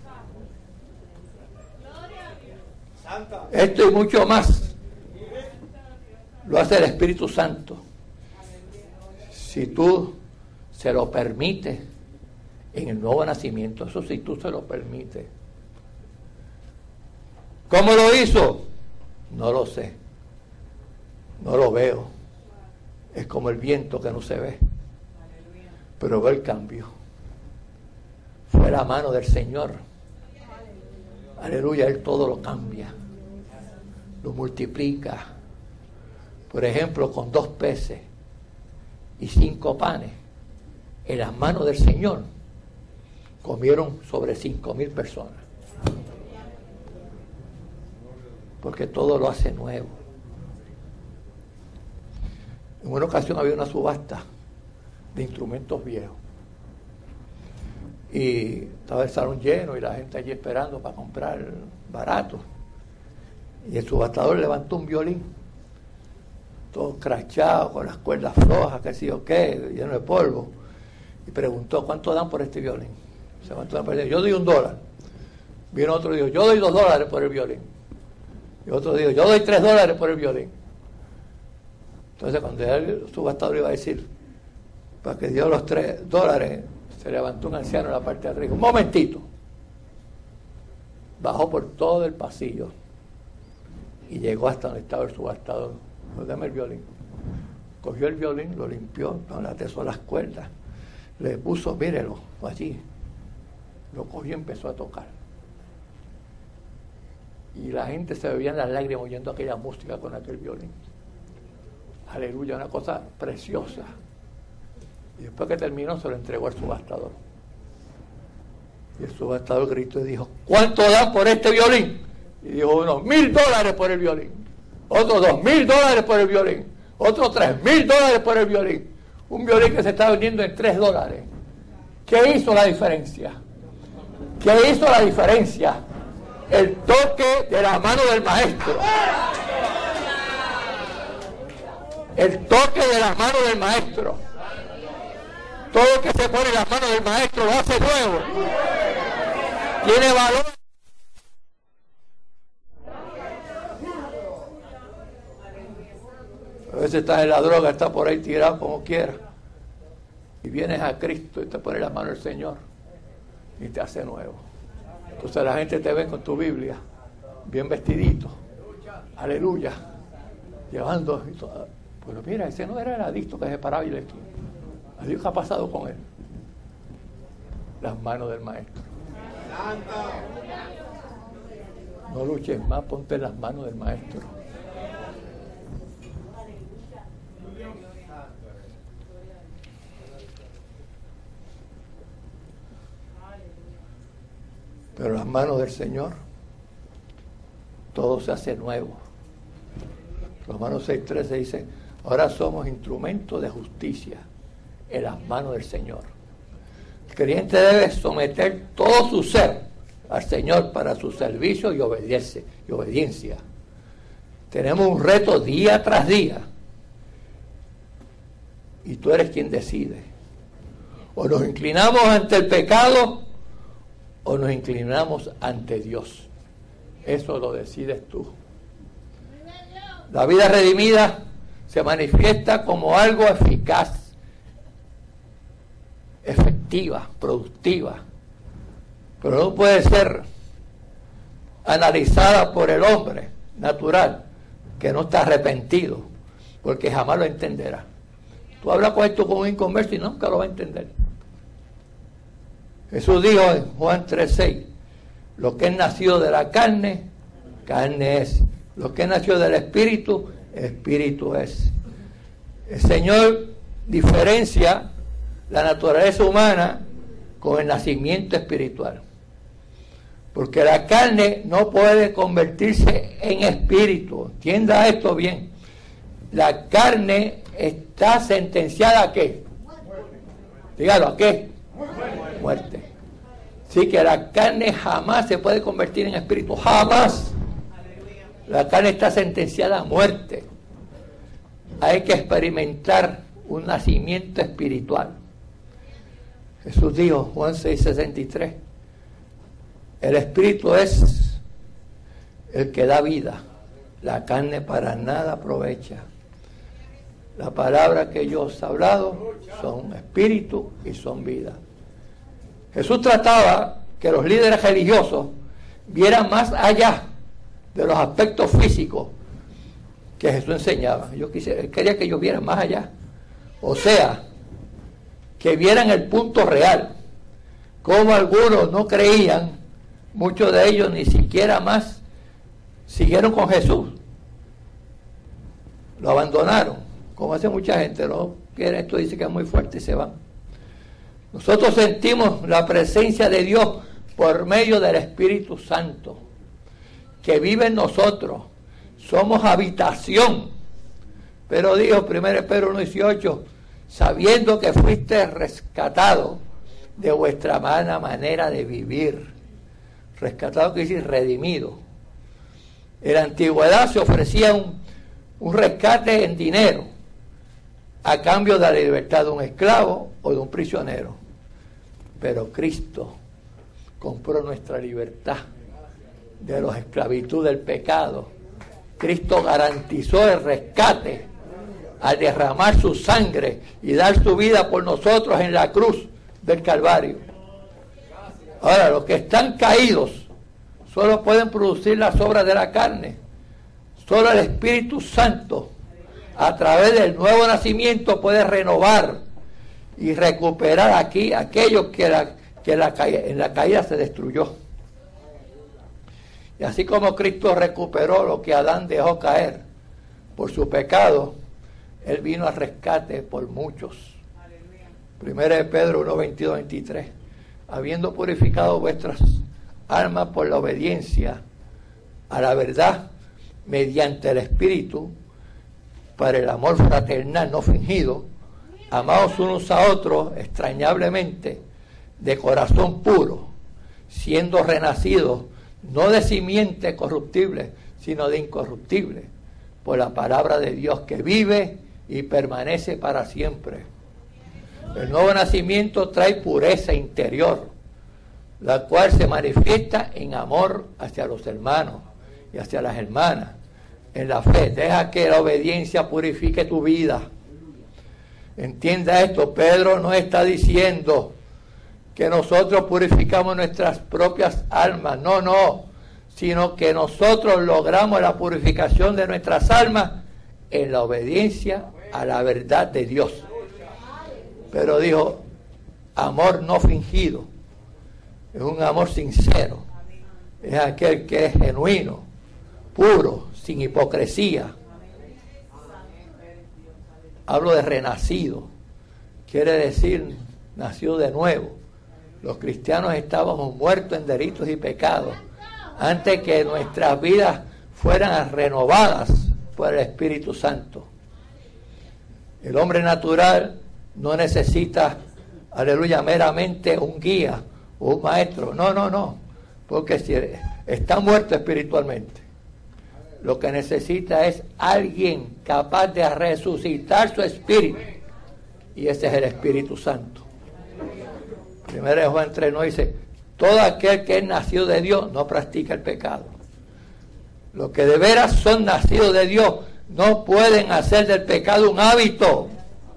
Esto y mucho más lo hace el Espíritu Santo. Si tú se lo permites en el nuevo nacimiento, eso si tú se lo permites. ¿Cómo lo hizo? No lo sé, no lo veo. Es como el viento que no se ve, pero veo el cambio. Fue la mano del Señor. Aleluya, Él todo lo cambia, lo multiplica. Por ejemplo, con 2 peces y 5 panes, en las manos del Señor comieron sobre 5,000 personas. Porque todo lo hace nuevo. En una ocasión había una subasta de instrumentos viejos. Y estaba el salón lleno y la gente allí esperando para comprar barato. Y el subastador levantó un violín, todo crachado, con las cuerdas flojas, qué sé yo qué, lleno de polvo. Y preguntó, ¿cuánto dan por este violín? Se levantó una persona, yo doy $1. Vino otro y dijo, yo doy $2 por el violín. Y otro dijo, yo doy $3 por el violín. Entonces cuando el subastador iba a decir, para que dio los $3, se levantó un anciano en la parte de arriba. Un momentito. Bajó por todo el pasillo y llegó hasta donde estaba el subastador. Pues dame el violín. Cogió el violín, lo limpió, le atesó las cuerdas, le puso, mírelo, allí. Lo cogió y empezó a tocar. Y la gente se bebía en las lágrimas oyendo aquella música con aquel violín. Aleluya, una cosa preciosa. Y después que terminó, se lo entregó al subastador. Y el subastador gritó y dijo, ¿cuánto dan por este violín? Y dijo uno, $1,000 por el violín. Otro $2,000 por el violín. Otro $3,000 por el violín. Un violín que se está vendiendo en $3. ¿Qué hizo la diferencia? ¿Qué hizo la diferencia? El toque de la mano del maestro. El toque de la mano del maestro. Todo lo que se pone en las manos del maestro lo hace nuevo. Tiene valor. A veces estás en la droga, estás por ahí tirado como quieras. Y vienes a Cristo y te pone la mano del Señor y te hace nuevo. Entonces la gente te ve con tu Biblia, bien vestidito. Aleluya. Llevando. Pero mira, ese no era el adicto que se paraba y le esquina. Adiós, ¿qué ha pasado con él? Las manos del maestro. No luches más, ponte en las manos del maestro. Pero las manos del Señor, todo se hace nuevo. Romanos 6:13 dice, ahora somos instrumentos de justicia en las manos del Señor. El creyente debe someter todo su ser al Señor para su servicio y obediencia. Tenemos un reto día tras día. Y tú eres quien decide. O nos inclinamos ante el pecado o nos inclinamos ante Dios. Eso lo decides tú. La vida redimida se manifiesta como algo eficaz, efectiva, productiva, pero no puede ser analizada por el hombre natural que no está arrepentido, porque jamás lo entenderá. Tú hablas con esto con un inconverso y nunca lo va a entender. Jesús dijo en Juan 3:6, lo que es nacido de la carne, carne es. Lo que es nacido del Espíritu, Espíritu es. El Señor diferencia la naturaleza humana con el nacimiento espiritual. Porque la carne no puede convertirse en espíritu. Entienda esto bien. La carne está sentenciada ¿a qué? Dígalo, ¿a qué? Muerte. Así que la carne jamás se puede convertir en espíritu. Jamás. La carne está sentenciada a muerte. Hay que experimentar un nacimiento espiritual. Jesús dijo, Juan 6:63, el espíritu es el que da vida, la carne para nada aprovecha. La palabra que yo os he hablado son espíritu y son vida. Jesús trataba que los líderes religiosos vieran más allá de los aspectos físicos que Jesús enseñaba. Quería que ellos vieran más allá. O sea, que vieran el punto real. Como algunos no creían, muchos de ellos ni siquiera más siguieron con Jesús. Lo abandonaron, como hace mucha gente, ¿no? Que esto dice que es muy fuerte y se van. Nosotros sentimos la presencia de Dios por medio del Espíritu Santo, que vive en nosotros. Somos habitación. Pero dijo 1 Pedro 1:18, sabiendo que fuiste rescatado de vuestra mala manera de vivir. Rescatado quiere decir redimido. En la antigüedad se ofrecía un rescate en dinero a cambio de la libertad de un esclavo o de un prisionero. Pero Cristo compró nuestra libertad de la esclavitud del pecado. Cristo garantizó el rescate al derramar su sangre y dar su vida por nosotros en la cruz del Calvario. Ahora, los que están caídos solo pueden producir las obras de la carne. Solo el Espíritu Santo, a través del nuevo nacimiento, puede renovar y recuperar aquí aquello que en la caída se destruyó. Y así como Cristo recuperó lo que Adán dejó caer por su pecado, Él vino al rescate por muchos. 1 Pedro 1, 22, 23. Habiendo purificado vuestras almas por la obediencia a la verdad, mediante el Espíritu, para el amor fraternal no fingido, amaos unos a otros extrañablemente, de corazón puro, siendo renacidos, no de simiente corruptible, sino de incorruptible, por la palabra de Dios que vive y permanece para siempre. El nuevo nacimiento trae pureza interior, la cual se manifiesta en amor hacia los hermanos y hacia las hermanas, en la fe. Deja que la obediencia purifique tu vida. Entienda esto, Pedro no está diciendo que nosotros purificamos nuestras propias almas, no, sino que nosotros logramos la purificación de nuestras almas en la obediencia a la verdad de Dios. Pero dijo, amor no fingido, es un amor sincero, es aquel que es genuino, puro, sin hipocresía. Hablo de renacido, quiere decir nacido de nuevo. Los cristianos estábamos muertos en delitos y pecados antes que nuestras vidas fueran renovadas por el Espíritu Santo. El hombre natural no necesita, aleluya, meramente un guía o un maestro. No, porque si está muerto espiritualmente, lo que necesita es alguien capaz de resucitar su espíritu, y ese es el Espíritu Santo. 1 Juan 3:9 dice, todo aquel que es nacido de Dios no practica el pecado. Los que de veras son nacidos de Dios no pueden hacer del pecado un hábito.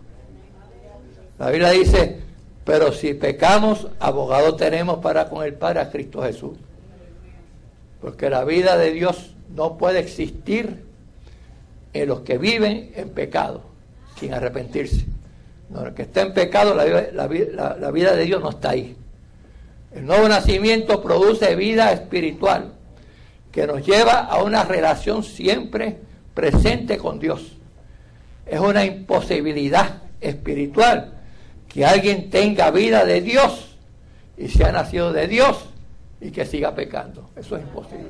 La Biblia dice, pero si pecamos, abogado tenemos para con el Padre, a Cristo Jesús. Porque la vida de Dios no puede existir en los que viven en pecado, sin arrepentirse. No, el que está en pecado, la vida de Dios no está ahí. El nuevo nacimiento produce vida espiritual, que nos lleva a una relación siempre presente con Dios. Es una imposibilidad espiritual que alguien tenga vida de Dios y sea nacido de Dios y que siga pecando. Eso es imposible.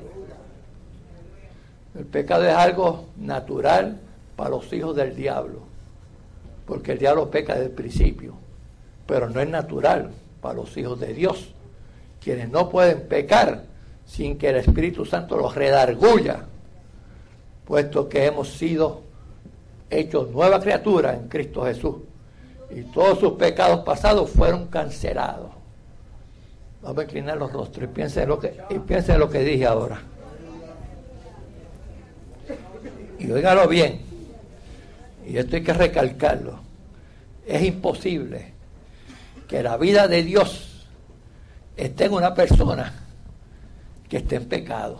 El pecado es algo natural para los hijos del diablo, porque el diablo peca desde el principio, pero no es natural para los hijos de Dios, quienes no pueden pecar sin que el Espíritu Santo los redarguya, puesto que hemos sido hechos nueva criatura en Cristo Jesús y todos sus pecados pasados fueron cancelados. Vamos a inclinar los rostros y piensen en lo que dije ahora. Y óigalo bien. y esto hay que recalcarlo, es imposible que la vida de Dios esté en una persona que esté en pecado.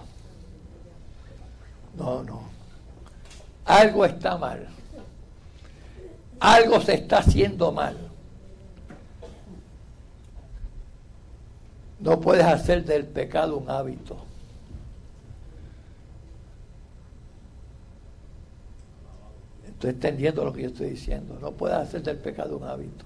No. Algo está mal. Algo se está haciendo mal. No puedes hacer del pecado un hábito. Estoy entendiendo lo que yo estoy diciendo. No puedes hacer del pecado un hábito.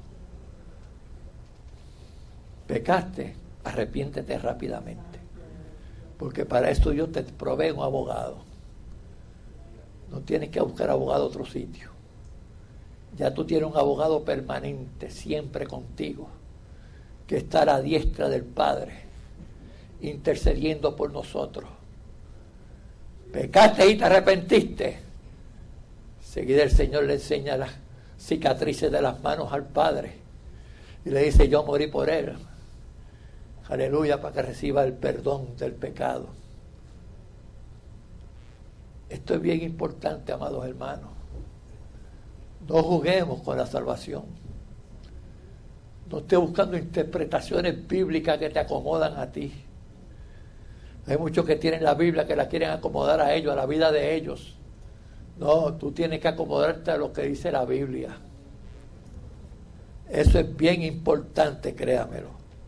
Pecaste, arrepiéntete rápidamente. Porque para esto Dios te provee un abogado. No tienes que buscar abogado a otro sitio. Ya tú tienes un abogado permanente, siempre contigo, que está a la diestra del Padre, intercediendo por nosotros. Pecaste y te arrepentiste. Seguida el Señor le enseña las cicatrices de las manos al Padre y le dice: yo morí por él. Aleluya, para que reciba el perdón del pecado. Esto es bien importante, amados hermanos. No juguemos con la salvación. No estés buscando interpretaciones bíblicas que te acomodan a ti. Hay muchos que tienen la Biblia que la quieren acomodar a ellos, a la vida de ellos. No, tú tienes que acomodarte a lo que dice la Biblia. Eso es bien importante, créamelo.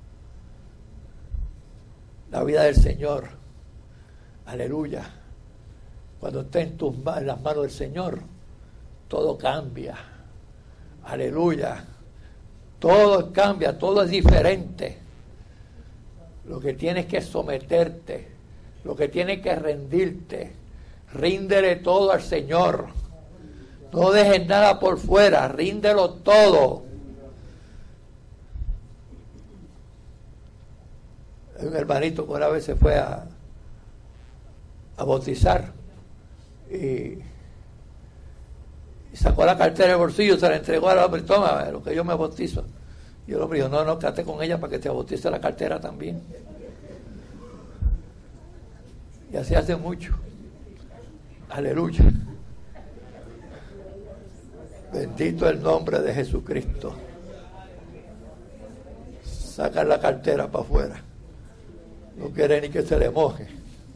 La vida del Señor, aleluya, cuando esté en las manos del Señor, todo cambia, aleluya, todo cambia, todo es diferente. Lo que tienes que someterte, lo que tienes que rendirte, ríndele todo al Señor, no dejes nada por fuera, ríndelo todo. Un hermanito que una vez se fue a bautizar y sacó la cartera del bolsillo, se la entregó al hombre: toma, lo que yo me bautizo. Y el hombre dijo: no, quédate con ella para que te bautice la cartera también. Y así hace mucho. Aleluya. Bendito el nombre de Jesucristo. Sacan la cartera para afuera. No quiere ni que se le moje.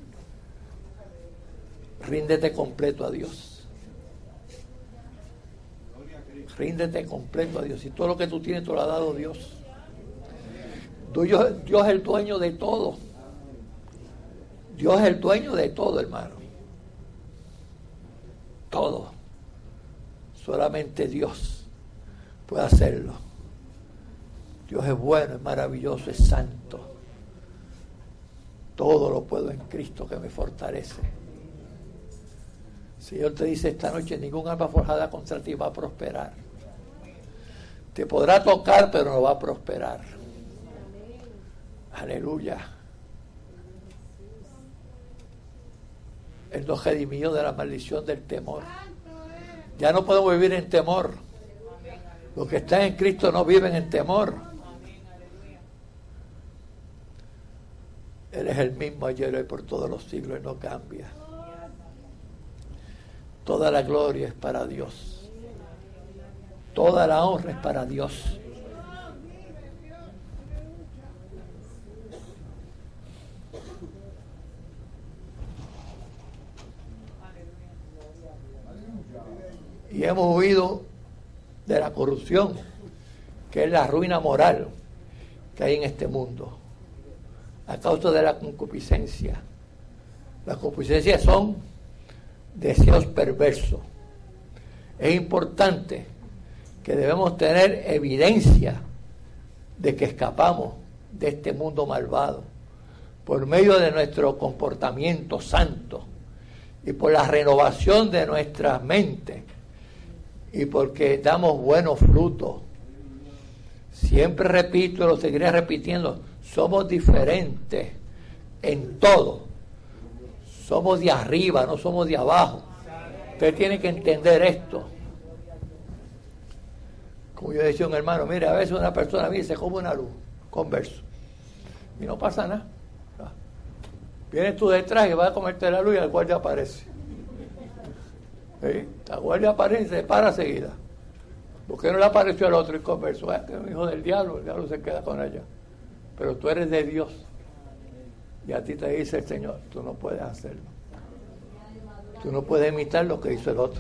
Ríndete completo a Dios. Ríndete completo a Dios. Y todo lo que tú tienes te lo ha dado Dios. Dios es el dueño de todo. Dios es el dueño de todo, hermano. Todo. Solamente Dios puede hacerlo. Dios es bueno, es maravilloso, es santo. Todo lo puedo en Cristo que me fortalece. El Señor te dice esta noche: ningún arma forjada contra ti va a prosperar. Te podrá tocar, pero no va a prosperar. Aleluya. Él nos redimió de la maldición del temor. Ya no podemos vivir en temor. Los que están en Cristo no viven en temor. Él es el mismo ayer y por todos los siglos y no cambia. Toda la gloria es para Dios. Toda la honra es para Dios. Y hemos huido de la corrupción, que es la ruina moral que hay en este mundo, a causa de la concupiscencia. Las concupiscencias son deseos perversos. Es importante que debemos tener evidencia de que escapamos de este mundo malvado por medio de nuestro comportamiento santo y por la renovación de nuestra mente y porque damos buenos frutos. Siempre repito y lo seguiré repitiendo: somos diferentes en todo. Somos de arriba, no somos de abajo. Usted tiene que entender esto. Como yo decía a un hermano: mire, a veces una persona viene y se come una luz, converso, y no pasa nada. Vienes tú detrás y vas a comerte la luz y el guardia aparece. ¿Sí? La guardia aparece y se para seguida. ¿Por qué no le apareció al otro inconverso? Que es un hijo del diablo, el diablo se queda con ella. Pero tú eres de Dios. Y a ti te dice el Señor, tú no puedes hacerlo. Tú no puedes imitar lo que hizo el otro.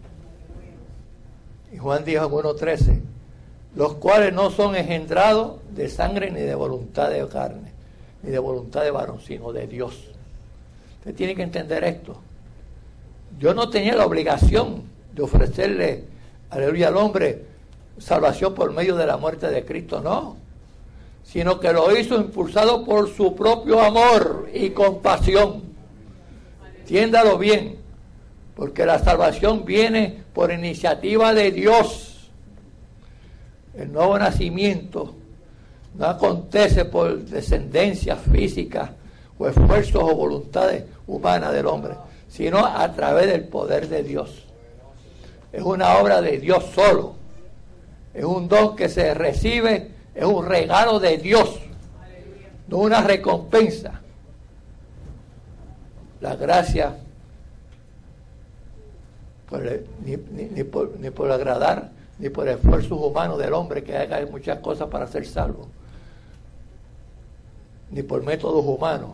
Y Juan dijo en 1:13, los cuales no son engendrados de sangre ni de voluntad de carne, ni de voluntad de varón, sino de Dios. Usted tiene que entender esto. Yo no tenía la obligación de ofrecerle, aleluya, al hombre salvación por medio de la muerte de Cristo, no. Sino que lo hizo impulsado por su propio amor y compasión. Entiéndalo bien, porque la salvación viene por iniciativa de Dios. El nuevo nacimiento no acontece por descendencia física o esfuerzos o voluntades humanas del hombre, sino a través del poder de Dios. Es una obra de Dios solo. Es un don que se recibe, es un regalo de Dios, no una recompensa. La gracia, ni por agradar, ni por esfuerzos humanos del hombre que haga muchas cosas para ser salvo, ni por métodos humanos.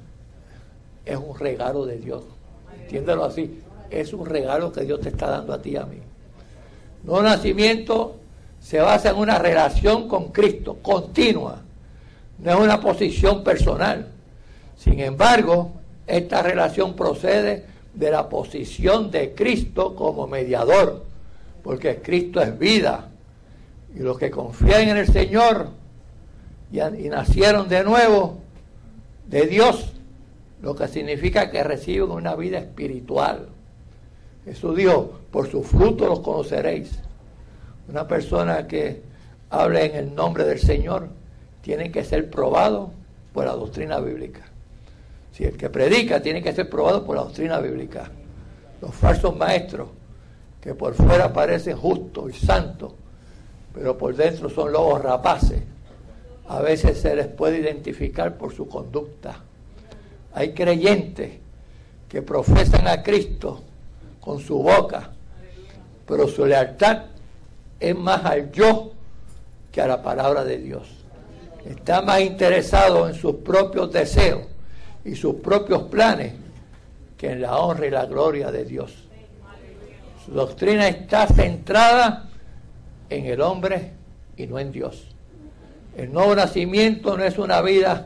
Es un regalo de Dios. Entiéndelo así. Es un regalo que Dios te está dando a ti y a mí. Nuevo nacimiento se basa en una relación con Cristo, continua. No es una posición personal. Sin embargo, esta relación procede de la posición de Cristo como mediador, porque Cristo es vida. Y los que confían en el Señor y nacieron de nuevo de Dios, lo que significa que reciben una vida espiritual. Jesús dijo, por sus frutos los conoceréis. Una persona que hable en el nombre del Señor tiene que ser probado por la doctrina bíblica. Si el que predica tiene que ser probado por la doctrina bíblica. Los falsos maestros, que por fuera parecen justos y santos, pero por dentro son lobos rapaces, a veces se les puede identificar por su conducta. Hay creyentes que profesan a Cristo con su boca, pero su lealtad es más al yo que a la palabra de Dios. Está más interesado en sus propios deseos y sus propios planes que en la honra y la gloria de Dios. Su doctrina está centrada en el hombre y no en Dios. El nuevo nacimiento no es una vida,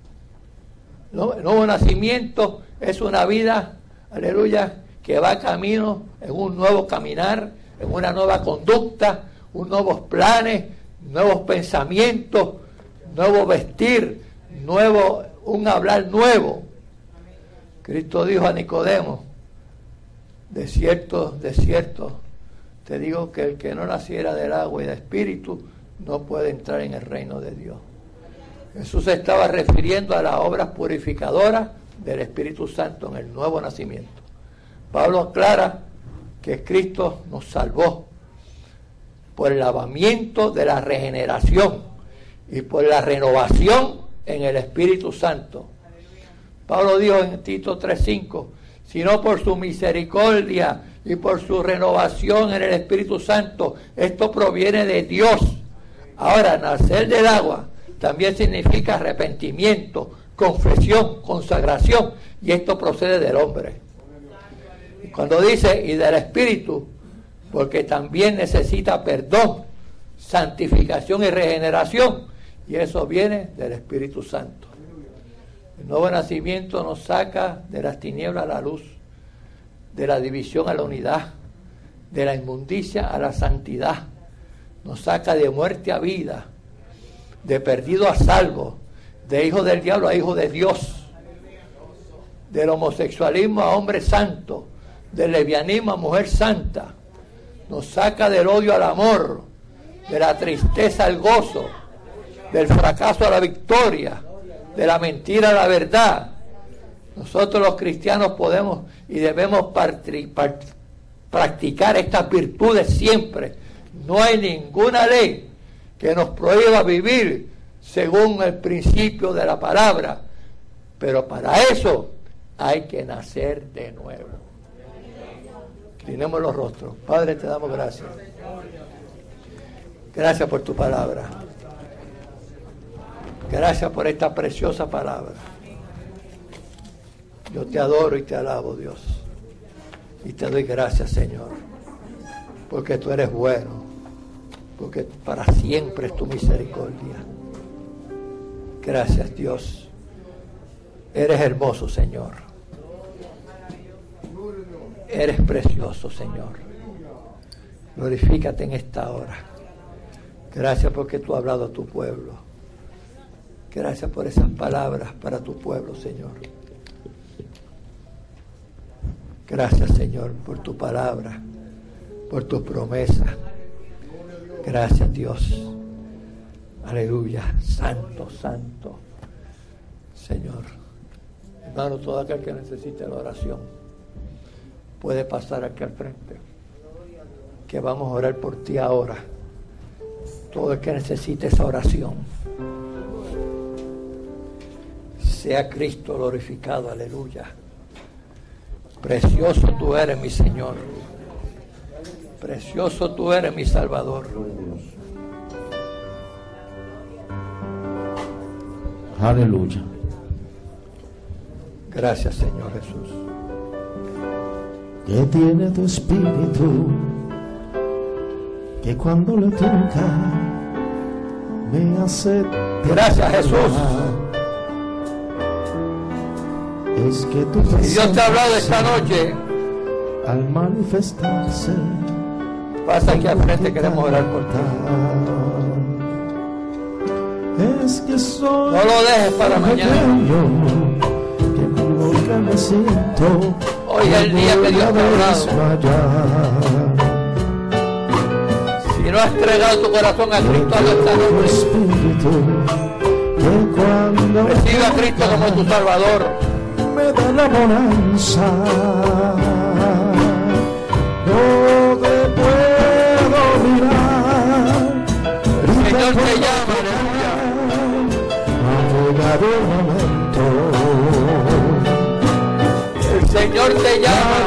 el nuevo nacimiento es una vida, aleluya, que va camino en un nuevo caminar, en una nueva conducta, nuevos planes, nuevos pensamientos, nuevo vestir, un hablar nuevo. Cristo dijo a Nicodemo, de cierto, te digo que el que no naciera del agua y del espíritu no puede entrar en el reino de Dios. Jesús se estaba refiriendo a las obras purificadoras del Espíritu Santo en el nuevo nacimiento. Pablo aclara que Cristo nos salvó por el lavamiento de la regeneración y por la renovación en el Espíritu Santo. Pablo dijo en Tito 3:5, sino por su misericordia y por su renovación en el Espíritu Santo. Esto proviene de Dios. Ahora, nacer del agua también significa arrepentimiento, confesión, consagración, y esto procede del hombre. Y cuando dice, y del Espíritu, porque también necesita perdón, santificación y regeneración, y eso viene del Espíritu Santo. El nuevo nacimiento nos saca de las tinieblas a la luz, de la división a la unidad, de la inmundicia a la santidad, nos saca de muerte a vida, de perdido a salvo, de hijo del diablo a hijo de Dios, del homosexualismo a hombre santo, del lesbianismo a mujer santa, nos saca del odio al amor, de la tristeza al gozo, del fracaso a la victoria, de la mentira a la verdad. Nosotros los cristianos podemos y debemos practicar estas virtudes siempre. No hay ninguna ley que nos prohíba vivir según el principio de la palabra, pero para eso hay que nacer de nuevo. Inclinemos los rostros. Padre, te damos gracias. Gracias por tu palabra. Gracias por esta preciosa palabra. Yo te adoro y te alabo, Dios. Y te doy gracias, Señor, porque tú eres bueno, porque para siempre es tu misericordia. Gracias, Dios. Eres hermoso, Señor. Eres precioso, Señor. Glorifícate en esta hora. Gracias porque tú has hablado a tu pueblo. Gracias por esas palabras para tu pueblo, Señor. Gracias, Señor, por tu palabra, por tus promesas. Gracias, Dios. Aleluya. Santo, santo. Señor. Hermano, todo aquel que necesite la oración puede pasar aquí al frente, que vamos a orar por ti ahora. Todo el que necesite esa oración, sea Cristo glorificado. Aleluya. Precioso tú eres, mi Señor. Precioso tú eres, mi Salvador. Aleluya. Gracias, Señor Jesús. Que tiene tu espíritu, que cuando le toca me hace. Gracias, Jesús. Es que tu Y Dios te ha hablado esta noche. al manifestarse, Pasa aquí al frente, queremos orar por ti. es que soy No lo dejes para mañana. pequeño, que con lo que me siento Hoy es el día que Dios te ha hablado. Si no has entregado tu corazón a Cristo, hazlo esta noche. Recibe a Cristo como tu Salvador. Me da la bonanza, no te puedo mirar. El Señor te llama, aleluya. Ha llegado el momento. El Señor te llama.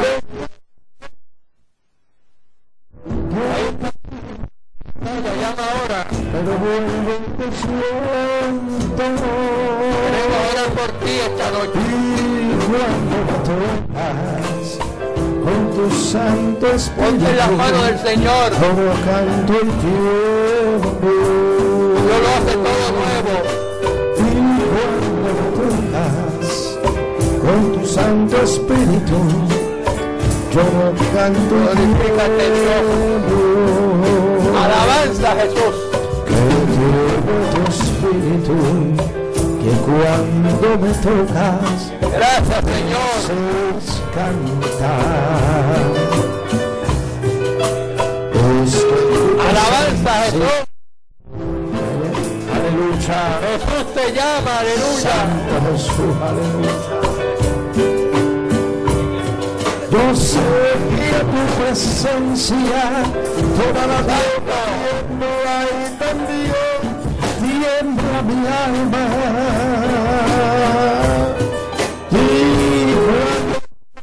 Te llama ahora. Pero vuelvo te siento. Queremos orar por ti esta noche. Cuando me tocas con tu santo espíritu, Ponte en las manos del Señor. provocando el tiempo. Dios lo hace todo nuevo. Y cuando me tocas con tu santo espíritu, yo canto el Glorifícate, tiempo. Alabanza, Jesús. Que llevo tu espíritu, que cuando me tocas, Gracias, Señor. haces cantar. Es que Alabanza, Jesús. aleluya, Jesús te llama, aleluya. Santo Jesús, aleluya. Yo sé que tu presencia toda la tierra no hay también tiembla mi alma. Y cuando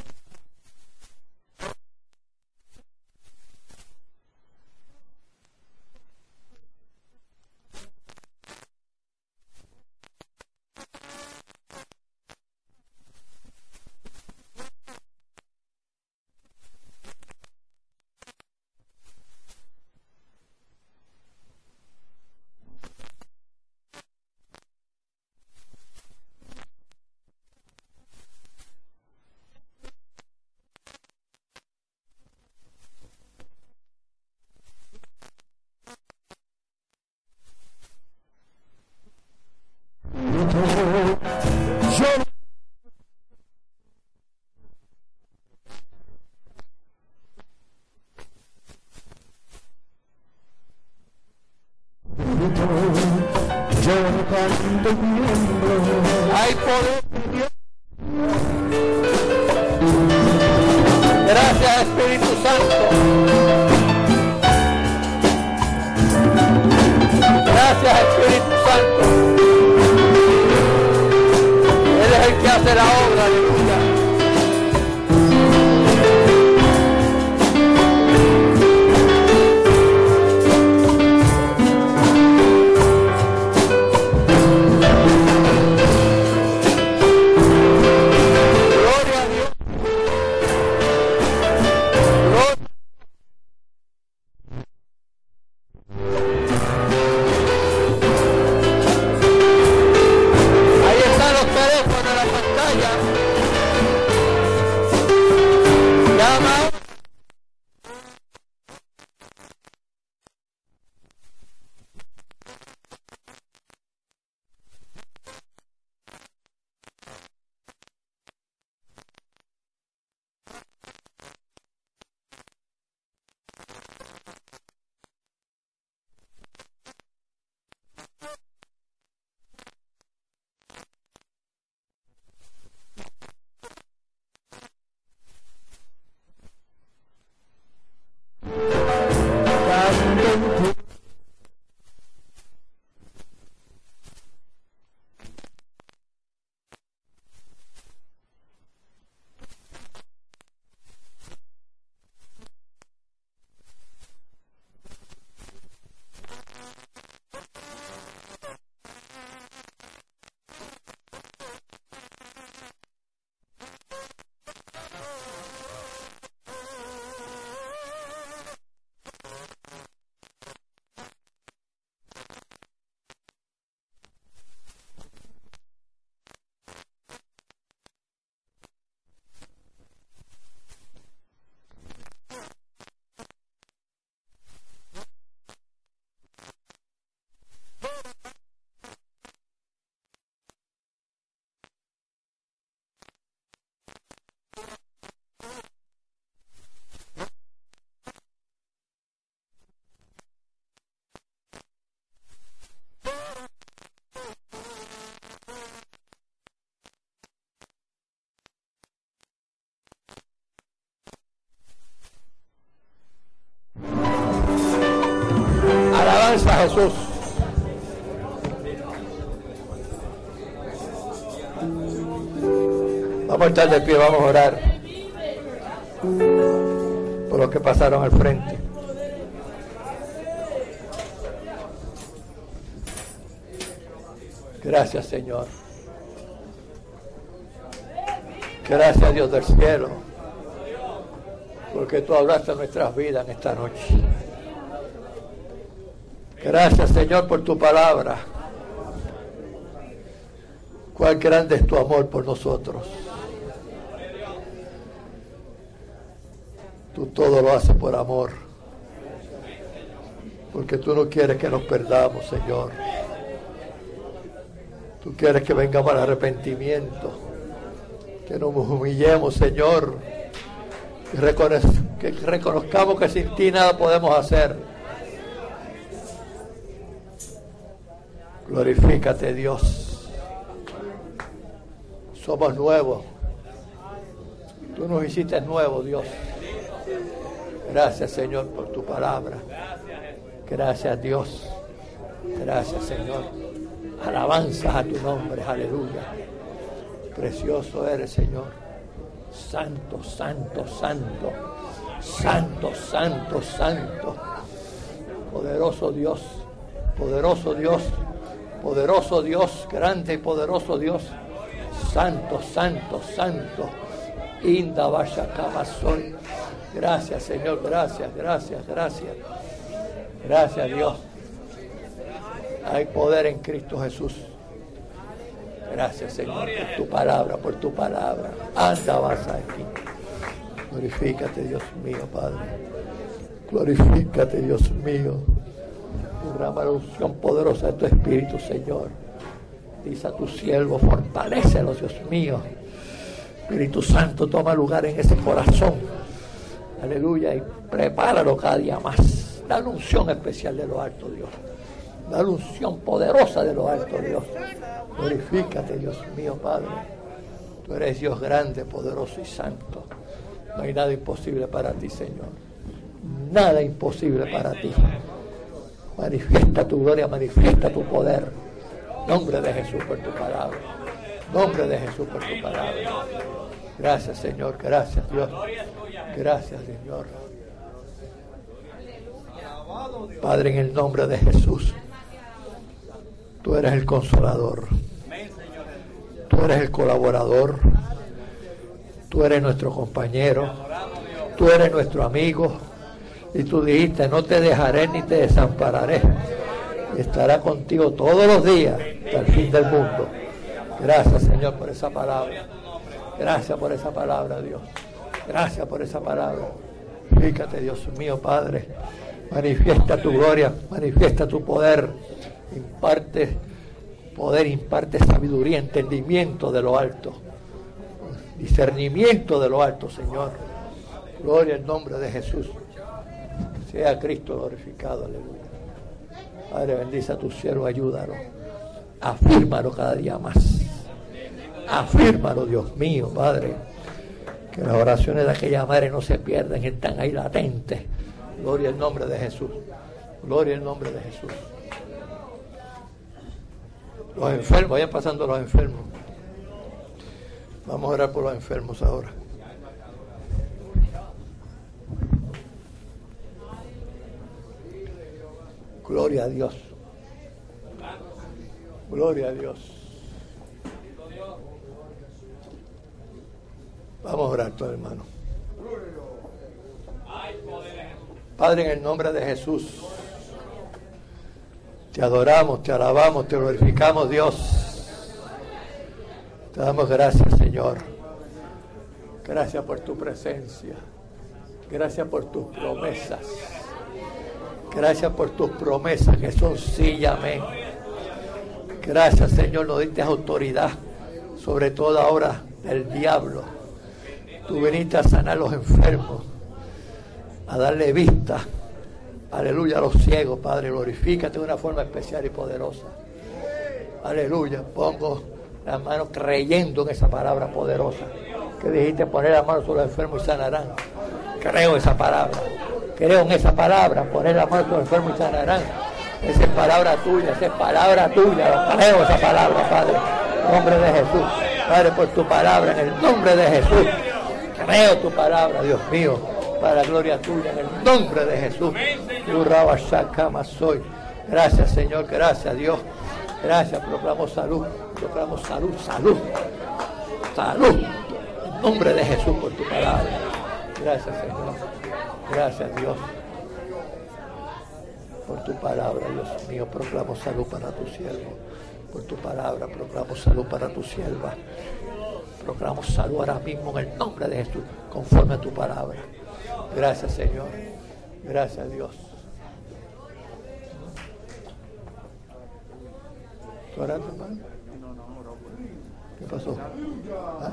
yo canto miembro, Hay poder en Dios. Gracias, Espíritu Santo. Gracias, Espíritu Santo. Él es el que hace la obra, aleluya. Jesús. Vamos a estar de pie, vamos a orar por los que pasaron al frente. Gracias, Señor. Gracias, Dios del cielo, porque tú hablaste a nuestras vidas en esta noche. Gracias, Señor, por tu palabra. Cuán grande es tu amor por nosotros. Tú todo lo haces por amor, porque tú no quieres que nos perdamos, Señor. Tú quieres que vengamos al arrepentimiento, que nos humillemos, Señor, que reconozcamos que sin ti nada podemos hacer. Glorifícate, Dios. Somos nuevos. Tú nos hiciste nuevos, Dios. Gracias, Señor, por tu palabra. Gracias, Dios. Gracias, Señor. Alabanzas a tu nombre, aleluya. Precioso eres, Señor. Santo, santo, santo. Santo, santo, santo. Poderoso Dios. Poderoso Dios. Poderoso Dios. Grande y poderoso Dios. Santo, santo, santo. Inda vaya cabazón. Gracias, Señor. Gracias, gracias, gracias. Gracias, Dios. Hay poder en Cristo Jesús. Gracias, Señor, por tu palabra, por tu palabra. Anda, vas aquí. Glorifícate, Dios mío, Padre. Glorifícate, Dios mío. Derrama la unción poderosa de tu Espíritu, Señor. Dice a tu siervo, fortalécelo, Dios mío. Espíritu Santo, toma lugar en ese corazón. Aleluya. Y prepáralo cada día más. Dale unción especial de lo alto, Dios. Dale unción poderosa de lo alto, Dios. Glorifícate, Dios mío, Padre. Tú eres Dios grande, poderoso y santo. No hay nada imposible para ti, Señor. Nada imposible para ti. Manifiesta tu gloria, manifiesta tu poder. Nombre de Jesús por tu palabra. Nombre de Jesús por tu palabra. Gracias, Señor. Gracias, Dios. Gracias, Señor. Padre, en el nombre de Jesús. Tú eres el consolador. Tú eres el colaborador. Tú eres nuestro compañero. Tú eres nuestro amigo. Y tú dijiste, no te dejaré ni te desampararé. Y estará contigo todos los días hasta el fin del mundo. Gracias, Señor, por esa palabra. Gracias por esa palabra, Dios. Gracias por esa palabra. Fíjate, Dios mío, Padre. Manifiesta tu gloria, manifiesta tu poder. Imparte poder, imparte sabiduría, entendimiento de lo alto. Discernimiento de lo alto, Señor. Gloria al nombre de Jesús. Sea Cristo glorificado, aleluya. Padre, bendice a tu siervo, ayúdalo. Afírmalo cada día más. Afírmalo, Dios mío, Padre. Que las oraciones de aquella madre no se pierdan, están ahí latentes. Gloria al nombre de Jesús. Gloria al nombre de Jesús. Los enfermos, vayan pasando los enfermos. Vamos a orar por los enfermos ahora. Gloria a Dios. Gloria a Dios. Vamos a orar todos, hermanos. Padre, en el nombre de Jesús, te adoramos, te alabamos, te glorificamos, Dios. Te damos gracias, Señor. Gracias por tu presencia. Gracias por tus promesas. Gracias por tus promesas que son sí y amén. Gracias, Señor, nos diste autoridad sobre toda obra del diablo. Tú viniste a sanar a los enfermos, a darle vista, aleluya, a los ciegos, Padre. Glorifícate de una forma especial y poderosa. Aleluya. Pongo las manos creyendo en esa palabra poderosa que dijiste, poner las manos sobre los enfermos y sanarán. Creo esa palabra. Creo en esa palabra, poner las manos sobre los enfermos y sanarán. Esa es palabra tuya, esa es palabra tuya. Creo esa palabra, Padre, en el nombre de Jesús. Padre, por tu palabra, en el nombre de Jesús. Creo tu palabra, Dios mío, para la gloria tuya, en el nombre de Jesús. Gracias, Señor, gracias, Dios. Gracias, proclamo salud, salud. En nombre de Jesús, por tu palabra. Gracias, Señor. Gracias, Dios. Por tu palabra, Dios mío, proclamo salud para tu siervo. Por tu palabra, proclamo salud para tu sierva. Proclamo salud ahora mismo en el nombre de Jesús, conforme a tu palabra. Gracias, Señor. Gracias, Dios. ¿Tú oraste, hermano? ¿Qué pasó? ¿Ah?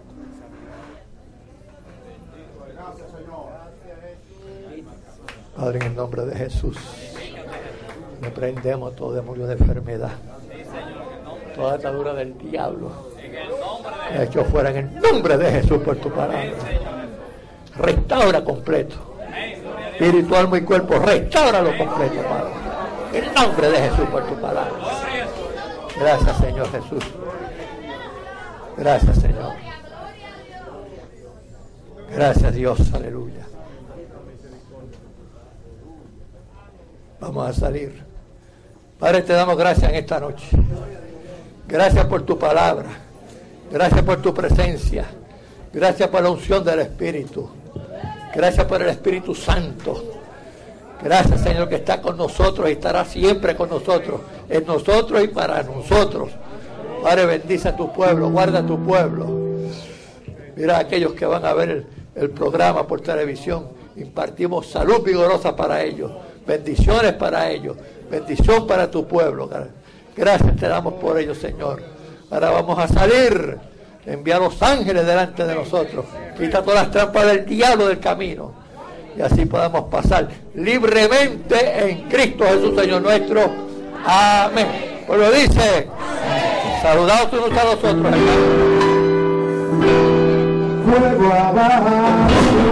Padre, en el nombre de Jesús, reprendemos todo demonio de enfermedad, toda atadura del diablo, hecho fuera en el nombre de Jesús por tu palabra. Restaura completo, espíritu, alma y cuerpo, restauralo completo, Padre, en el nombre de Jesús por tu palabra. Gracias, Señor Jesús. Gracias, Señor. Gracias, Dios, aleluya. Vamos a salir. Padre, te damos gracias en esta noche. Gracias por tu palabra. Gracias por tu presencia. Gracias por la unción del Espíritu. Gracias por el Espíritu Santo. Gracias, Señor, que está con nosotros y estará siempre con nosotros, en nosotros y para nosotros. Padre, bendice a tu pueblo, guarda a tu pueblo. Mira a aquellos que van a ver el programa por televisión. Impartimos salud vigorosa para ellos. Bendiciones para ellos, bendición para tu pueblo. Gracias te damos por ellos, Señor. Ahora vamos a salir, envía a los ángeles delante de nosotros, quita todas las trampas del diablo del camino, y así podamos pasar libremente en Cristo Jesús, Señor nuestro. Amén. Pues lo dice, saludados unos a los otros, hermanos. Fuego abajo.